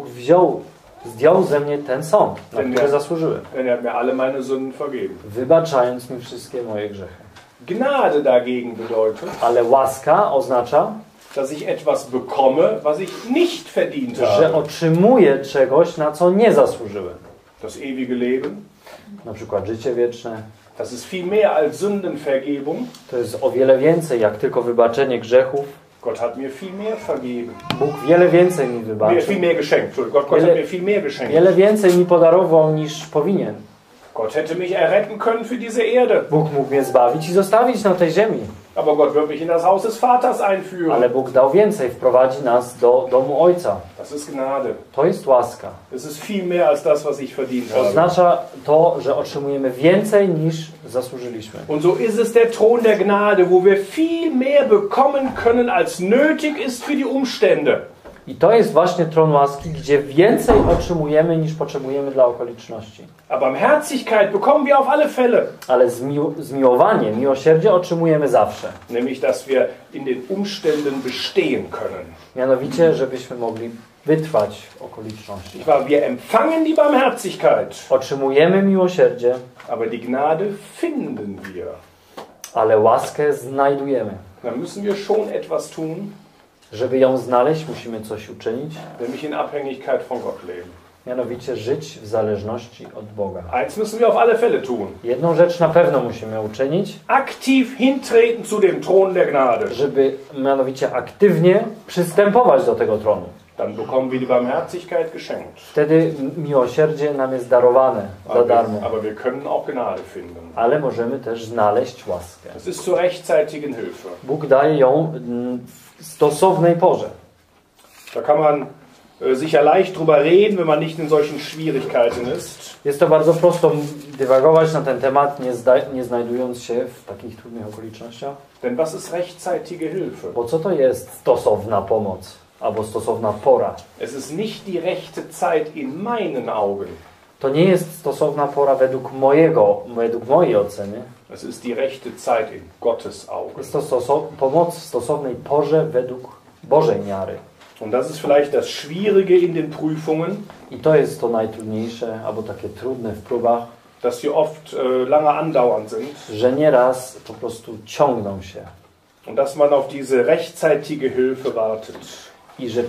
zdjął ze mnie ten sąd, na który zasłużyłem, Denn er hat mir alle meine Sünden vergeben. wybaczając mi wszystkie moje grzechy. Gnade dagegen bedeutet, Ale łaska oznacza, dass ich etwas bekomme, was ich nicht verdient że habe. otrzymuję czegoś, na co nie zasłużyłem. Das ewige Leben, Na przykład życie wieczne. das ist viel mehr als Sündenvergebung. To jest o wiele więcej, jak tylko wybaczenie grzechów. Gott hat mir viel mehr vergeben. Bóg wiele więcej mi Viel wybaczył. mehr geschenkt. Entschuldigung, Gott hat mir viel mehr geschenkt. Wiele więcej mi podarował niż powinien. Gott hätte mich erretten können für diese Erde. Bóg mógł mnie zbawić i zostawić na tej ziemi. Aber Gott wird mich in das Haus des Vaters einführen. Ale Bóg dał więcej, wprowadzi nas do domu Ojca. Das ist Gnade. To jest łaska. Es ist viel mehr als das, was ich verdient habe. Oznacza to, że otrzymujemy więcej niż zasłużyliśmy. Und so ist es der Thron der Gnade, wo wir viel mehr bekommen können, als nötig ist für die Umstände. I to jest właśnie tron łaski, gdzie więcej otrzymujemy niż potrzebujemy dla okoliczności. Aber Barmherzigkeit bekommen wir auf alle Fälle. Ale zmiłowanie, miłosierdzie otrzymujemy zawsze. Nämlich, dass wir in den Umständen bestehen können. Mianowicie, żebyśmy mogli wytrwać w okoliczności. Wir empfangen die Barmherzigkeit, Otrzymujemy miłosierdzie, aber die Gnade finden wir. ale łaskę znajdujemy. Dann müssen wir schon etwas tun, Żeby ją znaleźć, musimy coś uczynić, nämlich in Abhängigkeit von Gott leben. mianowicie żyć w zależności od Boga. Eins müssen wir auf alle Fälle tun. Jedną rzecz na pewno musimy uczynić, Aktiv hintreten zu dem Thron der Gnade. żeby mianowicie aktywnie przystępować do tego tronu. Dann bekommen wir die Barmherzigkeit geschenkt. Wtedy miłosierdzie nam jest darowane za darmo. Aber wir können auch Gnade finden. Ale możemy też znaleźć łaskę. Das ist zur rechtzeitigen Hilfe. Bóg daje ją w stosownej porze. Da kann man sicher leicht drüber reden, wenn man nicht in solchen Schwierigkeiten ist. Jest to bardzo prosto dywagować na ten temat, nie znajdując się w takich trudnych okolicznościach. Denn was ist rechtzeitige Hilfe? Bo co to jest stosowna pomoc albo stosowna pora? Es ist nicht die rechte Zeit in meinen Augen. To nie jest stosowna pora według mojej oceny. Es ist die rechte Zeit in Gottes Augen. Jest to pomoc w stosownej porze według Bożej miary. Und das ist vielleicht das Schwierige in den Prüfungen. I to jest to najtrudniejsze, albo takie trudne w próbach, dass sie oft lange andauernd sind. Że nieraz po prostu ciągną się. Und dass man auf diese rechtzeitige Hilfe wartet. I że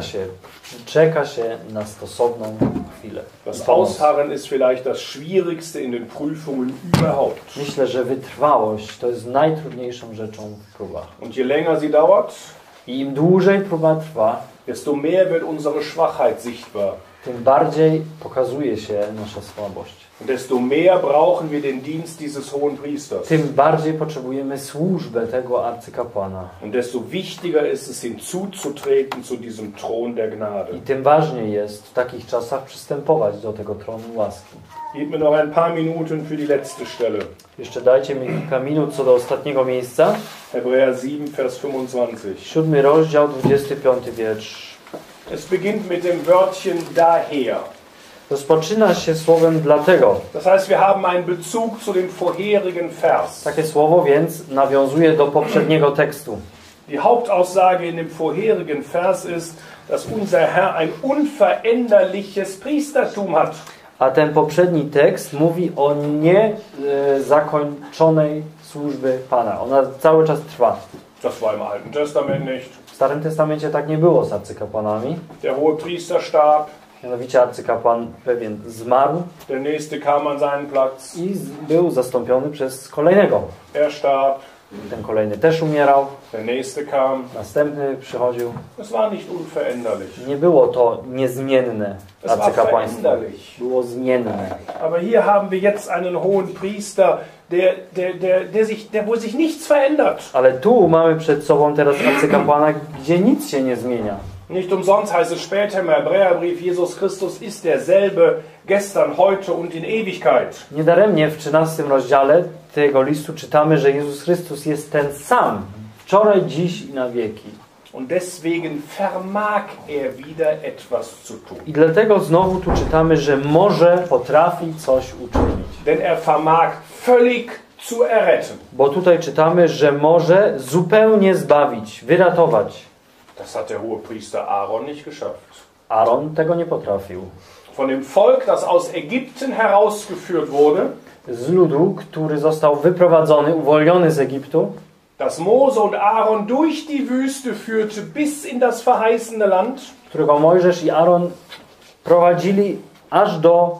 czeka się na stosowną chwilę. Das Ausharren ist vielleicht das Schwierigste in den Prüfungen überhaupt. Myślę, że wytrwałość to jest najtrudniejszą rzeczą w próbach. Und je länger sie dauert, i im dłużej próba trwa, desto mehr wird unsere Schwachheit sichtbar. Tym bardziej pokazuje się nasza słabość. Und desto mehr brauchen wir den Dienst dieses hohen Priesters. Tym bardziej potrzebujemy służbę tego arcykapłana. Und desto wichtiger ist es, hinzuzutreten zu diesem Thron der Gnade. I tym ważniej jest w takich czasach przystępować do tego tronu łaski. Gib mir noch ein paar Minuten für die letzte Stelle. Jeszcze dajcie mi kilka minut co do ostatniego miejsca. Hebräer 7, Vers 25. 7 rozdział, 25 wiersz. Es beginnt mit dem Wörtchen daher. Rozpoczyna się słowem dlatego. Das heißt, wir haben einen Bezug zu dem vorherigen Vers. Takie słowo więc nawiązuje do poprzedniego tekstu. Die Hauptaussage in dem vorherigen Vers ist, dass unser Herr ein unveränderliches Priestertum hat. A ten poprzedni tekst mówi o niezakończonej służby Pana. Ona cały czas trwa. Das war im Alten Testament nicht. W Starym Testamencie tak nie było z arcykapłanami. Der Hohepriester starb. Mianowicie arcykapłan pewien zmarł. Der nächste kam an seinen Platz. I był zastąpiony przez kolejnego. Er starb. Ten kolejny też umierał. Der nächste kam. Następny przychodził. Es war nicht unveränderlich. Nie było to niezmienne arcykapłaństwo. Było zmienne. Aber hier haben wir jetzt einen hohen Priester, wo sich nichts verändert. Ale tu mamy przed sobą teraz arcykapłana, gdzie nic się nie zmienia. Nicht umsonst heißt es später im Hebräerbrief, Jesus Christus ist derselbe gestern, heute und in Ewigkeit. Niedaremnie w 13 rozdziale tego listu czytamy, że Jezus Chrystus jest ten sam, wczoraj, dziś i na wieki. Und deswegen vermag wieder etwas zu tun. I dlatego znowu tu czytamy, że potrafi coś uczynić. Denn vermag völlig zu erretten. Bo tutaj czytamy, że może zupełnie zbawić, wyratować. Das hat der Hohepriester Aaron nicht geschafft. Aaron tego nie potrafił. Von dem Volk, das aus Ägypten herausgeführt wurde, z ludu, który został wyprowadzony, uwolniony z Egiptu, das Mose und Aaron durch die Wüste führte bis in das verheißene Land, którego Mojżesz i Aaron prowadzili aż do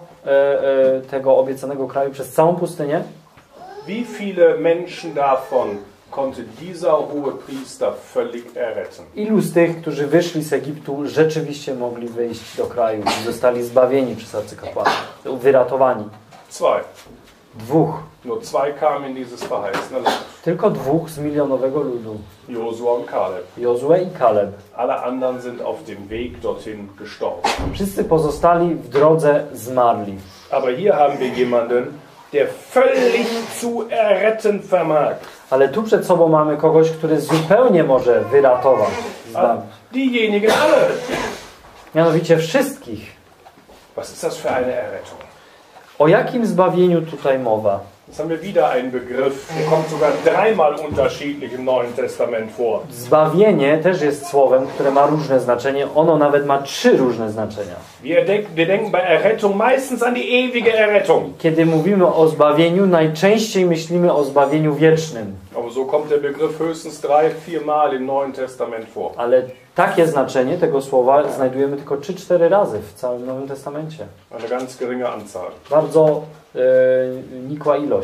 tego obiecanego kraju przez całą pustynię. Wie viele Menschen davon konnte dieser Hohepriester völlig erretten? Ilu z tych, którzy wyszli z Egiptu, rzeczywiście mogli wyjść do kraju i zostali zbawieni przez arcykapłana, wyratowani? Zwei. Dwóch. Nur zwei kamen in dieses verheißene Land. Tylko dwóch z milionowego ludu. Josua und Kaleb. Jozue i Kaleb. Alle anderen sind auf dem Weg dorthin gestorben. Wszyscy pozostali w drodze zmarli. Aber hier haben wir jemanden, der völlig zu erretten vermag. Ale tu przed sobą mamy kogoś, który zupełnie może wyratować, zbawić. Diejenigen alle. Mianowicie wszystkich. Was ist das für eine Errettung? O jakim zbawieniu tutaj mowa? Jetzt haben wir wieder einen Begriff, der kommt sogar dreimal unterschiedlich im Neuen Testament vor. Zbawienie też jest słowem, które ma różne znaczenie. Ono nawet ma 3 różne znaczenia. Wir denken bei Errettung meistens an die ewige Errettung. Kiedy mówimy o zbawieniu, najczęściej myślimy o zbawieniu wiecznym. Aber so kommt der Begriff höchstens 3-4 Mal im Neuen Testament vor. Ale takie znaczenie tego słowa znajdujemy tylko 3-4 razy w całym Nowym Testamencie. Eine ganz geringe Anzahl. Bardzo nikła ilość.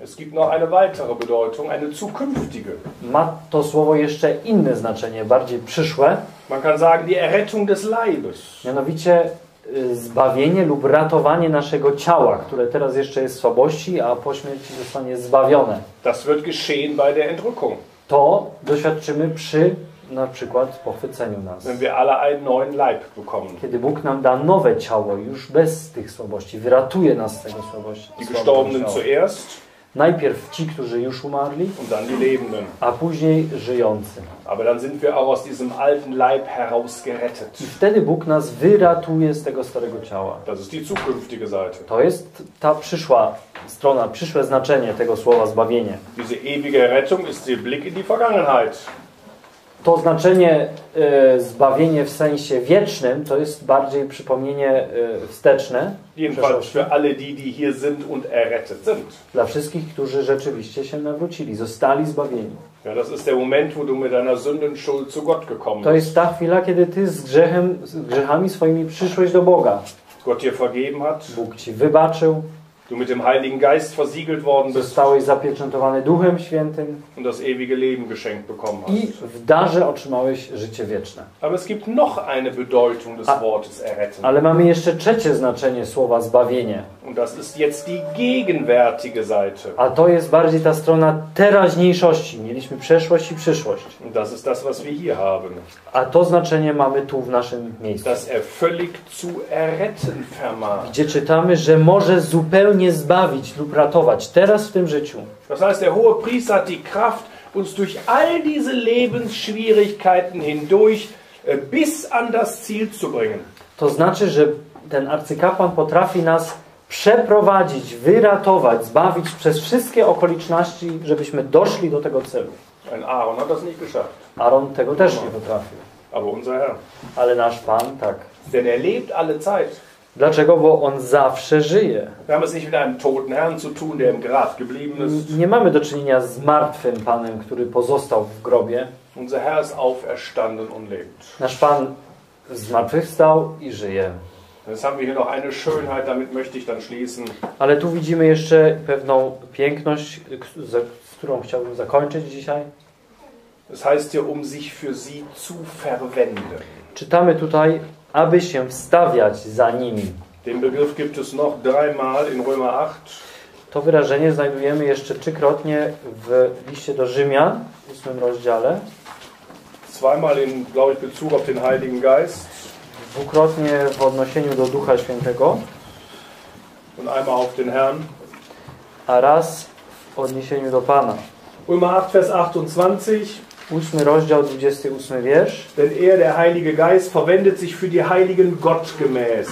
Es gibt noch eine weitere Bedeutung, eine zukünftige. Ma to słowo jeszcze inne znaczenie, bardziej przyszłe, Man kann sagen, die Errettung des Leibes. mianowicie zbawienie lub ratowanie naszego ciała, które teraz jeszcze jest w słabości, a po śmierci zostanie zbawione. Das wird geschehen bei der Entrückung, To doświadczymy przy na przykład pochwyceniu nas. wenn wir alle einen neuen Leib bekommen. Kiedy Bóg nam da nowe ciało, już bez tych słabości, wyratuje nas z tego słabości. Die Gestorbenen zuerst Najpierw ci, którzy już umarli, und dann die Lebenden. a później żyjący. Aber dann sind wir auch aus diesem alten Leib herausgerettet. I wtedy Bóg nas wyratuje z tego starego ciała. Das ist die zukünftige Seite. To jest ta przyszła strona, przyszłe znaczenie tego słowa zbawienie. Diese ewige Rettung ist der Blick in die Vergangenheit. To znaczenie zbawienie w sensie wiecznym to jest bardziej przypomnienie wsteczne Jedenfalls für alle die, die hier sind und errettet sind. dla wszystkich, którzy rzeczywiście się nawrócili, zostali zbawieni. Ja, das ist der Moment, wo du mit deiner Sündenschuld zu Gott gekommen To bist. jest ta chwila, kiedy ty z grzechami swoimi przyszłeś do Boga. Gott dir vergeben hat, Bóg ci wybaczył, du mit dem Heiligen Geist versiegelt worden bist zostałeś zapieczętowany Duchem Świętym und das ewige Leben geschenkt bekommen i hast. w darze otrzymałeś życie wieczne. Aber es gibt noch eine Bedeutung des Wortes erretten. Ale mamy jeszcze trzecie znaczenie słowa zbawienie. Und das ist jetzt die gegenwärtige Seite. A to jest bardziej ta strona teraźniejszości. Mieliśmy przeszłość i przyszłość. Und das ist das, was wir hier haben. A to znaczenie mamy tu w naszym miejscu. Dass er völlig zu erretten vermag. Gdzie czytamy, że może zupełnie zbawić lub ratować teraz w tym życiu. Das heißt, der hohe Priester hat die Kraft, uns durch all diese Lebensschwierigkeiten hindurch bis an das Ziel zu bringen. To znaczy, że ten arcykapłan potrafi nas przeprowadzić, wyratować, zbawić przez wszystkie okoliczności, żebyśmy doszli do tego celu. Ein Aaron hat das nicht geschafft, Aaron tego też nie potrafił. aber unser Herr. Ale nasz Pan tak. Denn er lebt alle Zeit. Dlaczego? Bo On zawsze żyje. Wir haben es nicht mit einem toten Herrn zu tun, der im Grab geblieben ist. Nie mamy do czynienia z martwym Panem, który pozostał w grobie. Unser Herr ist auferstanden und lebt. Nasz Pan zmartwychwstał i żyje. Jetzt haben wir hier noch eine Schönheit, damit möchte ich dann schließen. Ale tu widzimy jeszcze pewną piękność, z którą chciałbym zakończyć dzisiaj. Es heißt hier, um sich für sie zu verwenden. Czytamy tutaj, aby się wstawiać za nimi. Den Begriff gibt es noch dreimal in Römer 8. To wyrażenie znajdujemy jeszcze trzykrotnie w liście do Rzymian, w 8 rozdziale. Zweimal in, glaube ich, Bezug auf den Heiligen Geist. Dwukrotnie w odniesieniu do Ducha Świętego, Und einmal auf den Herrn. a raz w odniesieniu do Pana. Römer 8, Vers 28. 8 rozdział, 28 wiersz. Denn er, der Heilige Geist, verwendet sich für die Heiligen gottgemäß.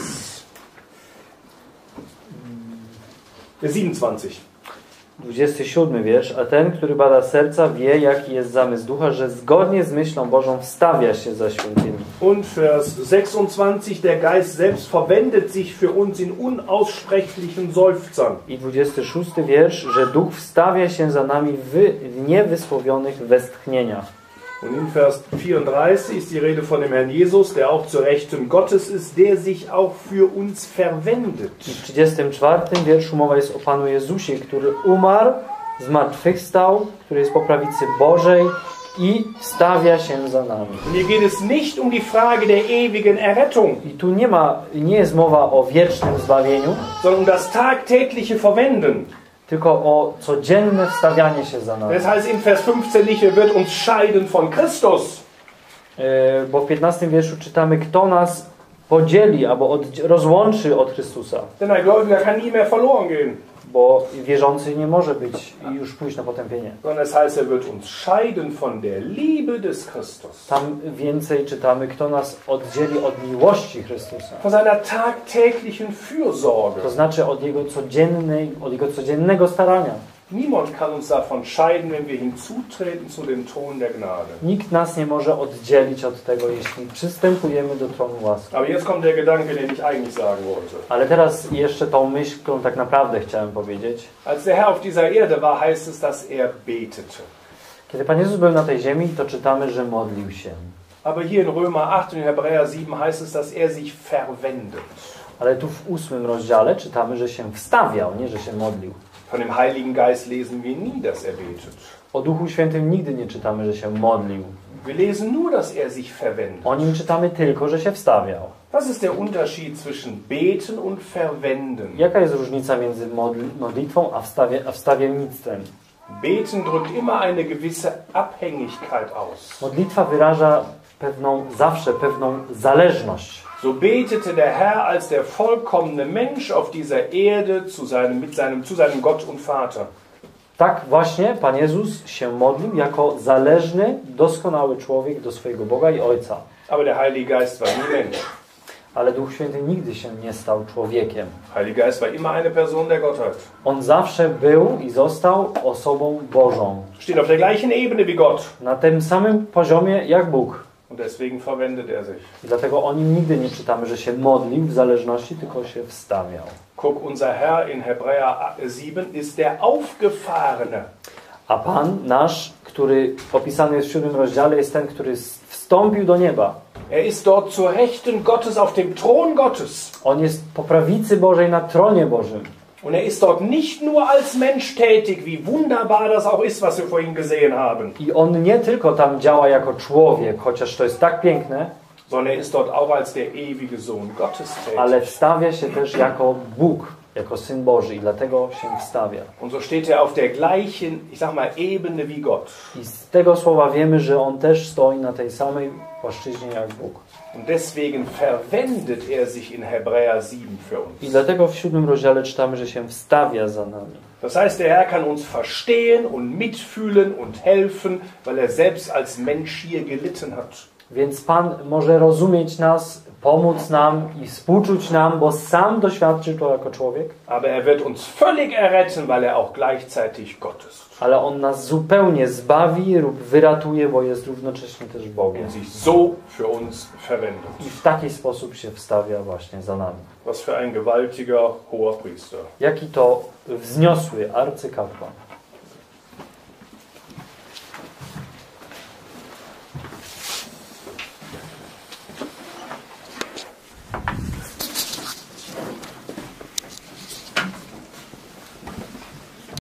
27. 27 wiersz. A ten, który bada serca, wie, jaki jest zamysł Ducha, że zgodnie z myślą Bożą wstawia się za świętymi. Und Vers 26. Der Geist selbst verwendet sich für uns in unaussprechlichen Seufzern. I 26 wiersz, że Duch wstawia się za nami w niewysłowionych westchnieniach. Und in Vers 34 ist die Rede von dem Herrn Jesus, der auch zur Rechten Gottes ist, der sich auch für uns verwendet. I w 34 wierszu mowa jest o Panu Jezusie, który umarł, zmartwychwstał, który jest po prawicy Bożej i wstawia się za nami. Und hier geht es nicht um die Frage der ewigen Errettung, I tu nie jest mowa o wiecznym zbawieniu, sondern um das tagtägliche Verwenden. tylko o codzienne wstawianie się za nami. Das heißt in Vers 15 nicht, er wird uns scheiden von Christus. Bo w 15 wierszu czytamy, kto nas podzieli albo rozłączy od Chrystusa. Denn ein Gläubiger kann nie mehr verloren gehen. Bo wierzący nie może być i już pójść na potępienie. Sondern es heißt, er wird uns scheiden von der Liebe des Christus. Tam więcej czytamy, kto nas oddzieli od miłości Chrystusa. Von seiner tagtäglichen Fürsorge. To znaczy od Jego codziennego starania. Niemand kann uns davon scheiden, wenn wir hinzutreten zu dem Thron der Gnade. Nikt nas nie może oddzielić od tego, jeśli przystępujemy do tronu łaski. Aber jetzt kommt der Gedanke, den ich eigentlich sagen wollte. Ale teraz jeszcze tą myśl, którą tak naprawdę chciałem powiedzieć. Als der Herr auf dieser Erde war, heißt es, dass er betete. Kiedy Pan Jezus był na tej ziemi, to czytamy, że modlił się. Aber hier in Römer 8 und in Hebräer 7 heißt es, dass er sich verwendet. Ale tu w 8 rozdziale czytamy, że się wstawiał, nie że się modlił. Von dem Heiligen Geist lesen wir nie, dass er betet. O Duchu Świętym nigdy nie czytamy, że się modlił. Wir lesen nur, dass er sich verwendet. O nim czytamy tylko, że się wstawiał. Was ist der Unterschied zwischen beten und verwenden? Jaka jest różnica między modlitwą a wstawiennictwem? Beten drückt immer eine gewisse Abhängigkeit aus. Modlitwa wyraża zawsze pewną zależność. So betete der Herr als der vollkommene Mensch auf dieser Erde zu seinem Gott und Vater. Tak właśnie Pan Jezus się modlił jako zależny, doskonały człowiek do swojego Boga i Ojca. Aber der Heilige Geist war nie Mensch. Ale Duch Święty nigdy się nie stał człowiekiem. Heilige Geist war immer eine Person der Gottheit. On zawsze był i został osobą Bożą. Steht auf der gleichen Ebene wie Gott. Na tym samym poziomie jak Bóg. Und deswegen verwendet er sich. I dlatego o nim nigdy nie czytamy, że się modlił w zależności, tylko się wstawiał. Guck, unser Herr in Hebräer 7 ist der Aufgefahrene. A Pan nasz, który opisany jest w 7 rozdziale, jest ten, który wstąpił do nieba. Er ist dort zur Rechten Gottes auf dem Thron Gottes. On jest po prawicy Bożej na tronie Bożym. Und er ist dort nicht nur als Mensch tätig, wie wunderbar das auch ist, was wir vorhin gesehen haben. I on nie tylko tam działa jako człowiek, chociaż to jest tak piękne, sondern er ist dort auch als der ewige Sohn Gottes tätig. ale wstawia się też jako Bóg, jako Syn Boży i dlatego się wstawia. Und so steht er auf der gleichen, ich sag mal, Ebene wie Gott. I z tego słowa wiemy, że on też stoi na tej samej płaszczyźnie jak Bóg. Und deswegen verwendet er sich in Hebräer 7 für uns. I dlatego w 7 rozdziale czytamy, że się wstawia za nami. Das heißt, der Herr kann uns verstehen und mitfühlen und helfen, weil er selbst als Mensch hier gelitten hat. Więc Pan może rozumieć nas, pomóc nam i współczuć nam, bo sam doświadczył to jako człowiek. Aber er wird uns völlig erretten, weil er auch gleichzeitig Gott ist. Ale On nas zupełnie zbawi lub wyratuje, bo jest równocześnie też Bogiem. Und sich so für uns verwendet. I w taki sposób się wstawia właśnie za nami. Was für ein gewaltiger Hoherpriester. Jaki to wzniosły arcykapłan.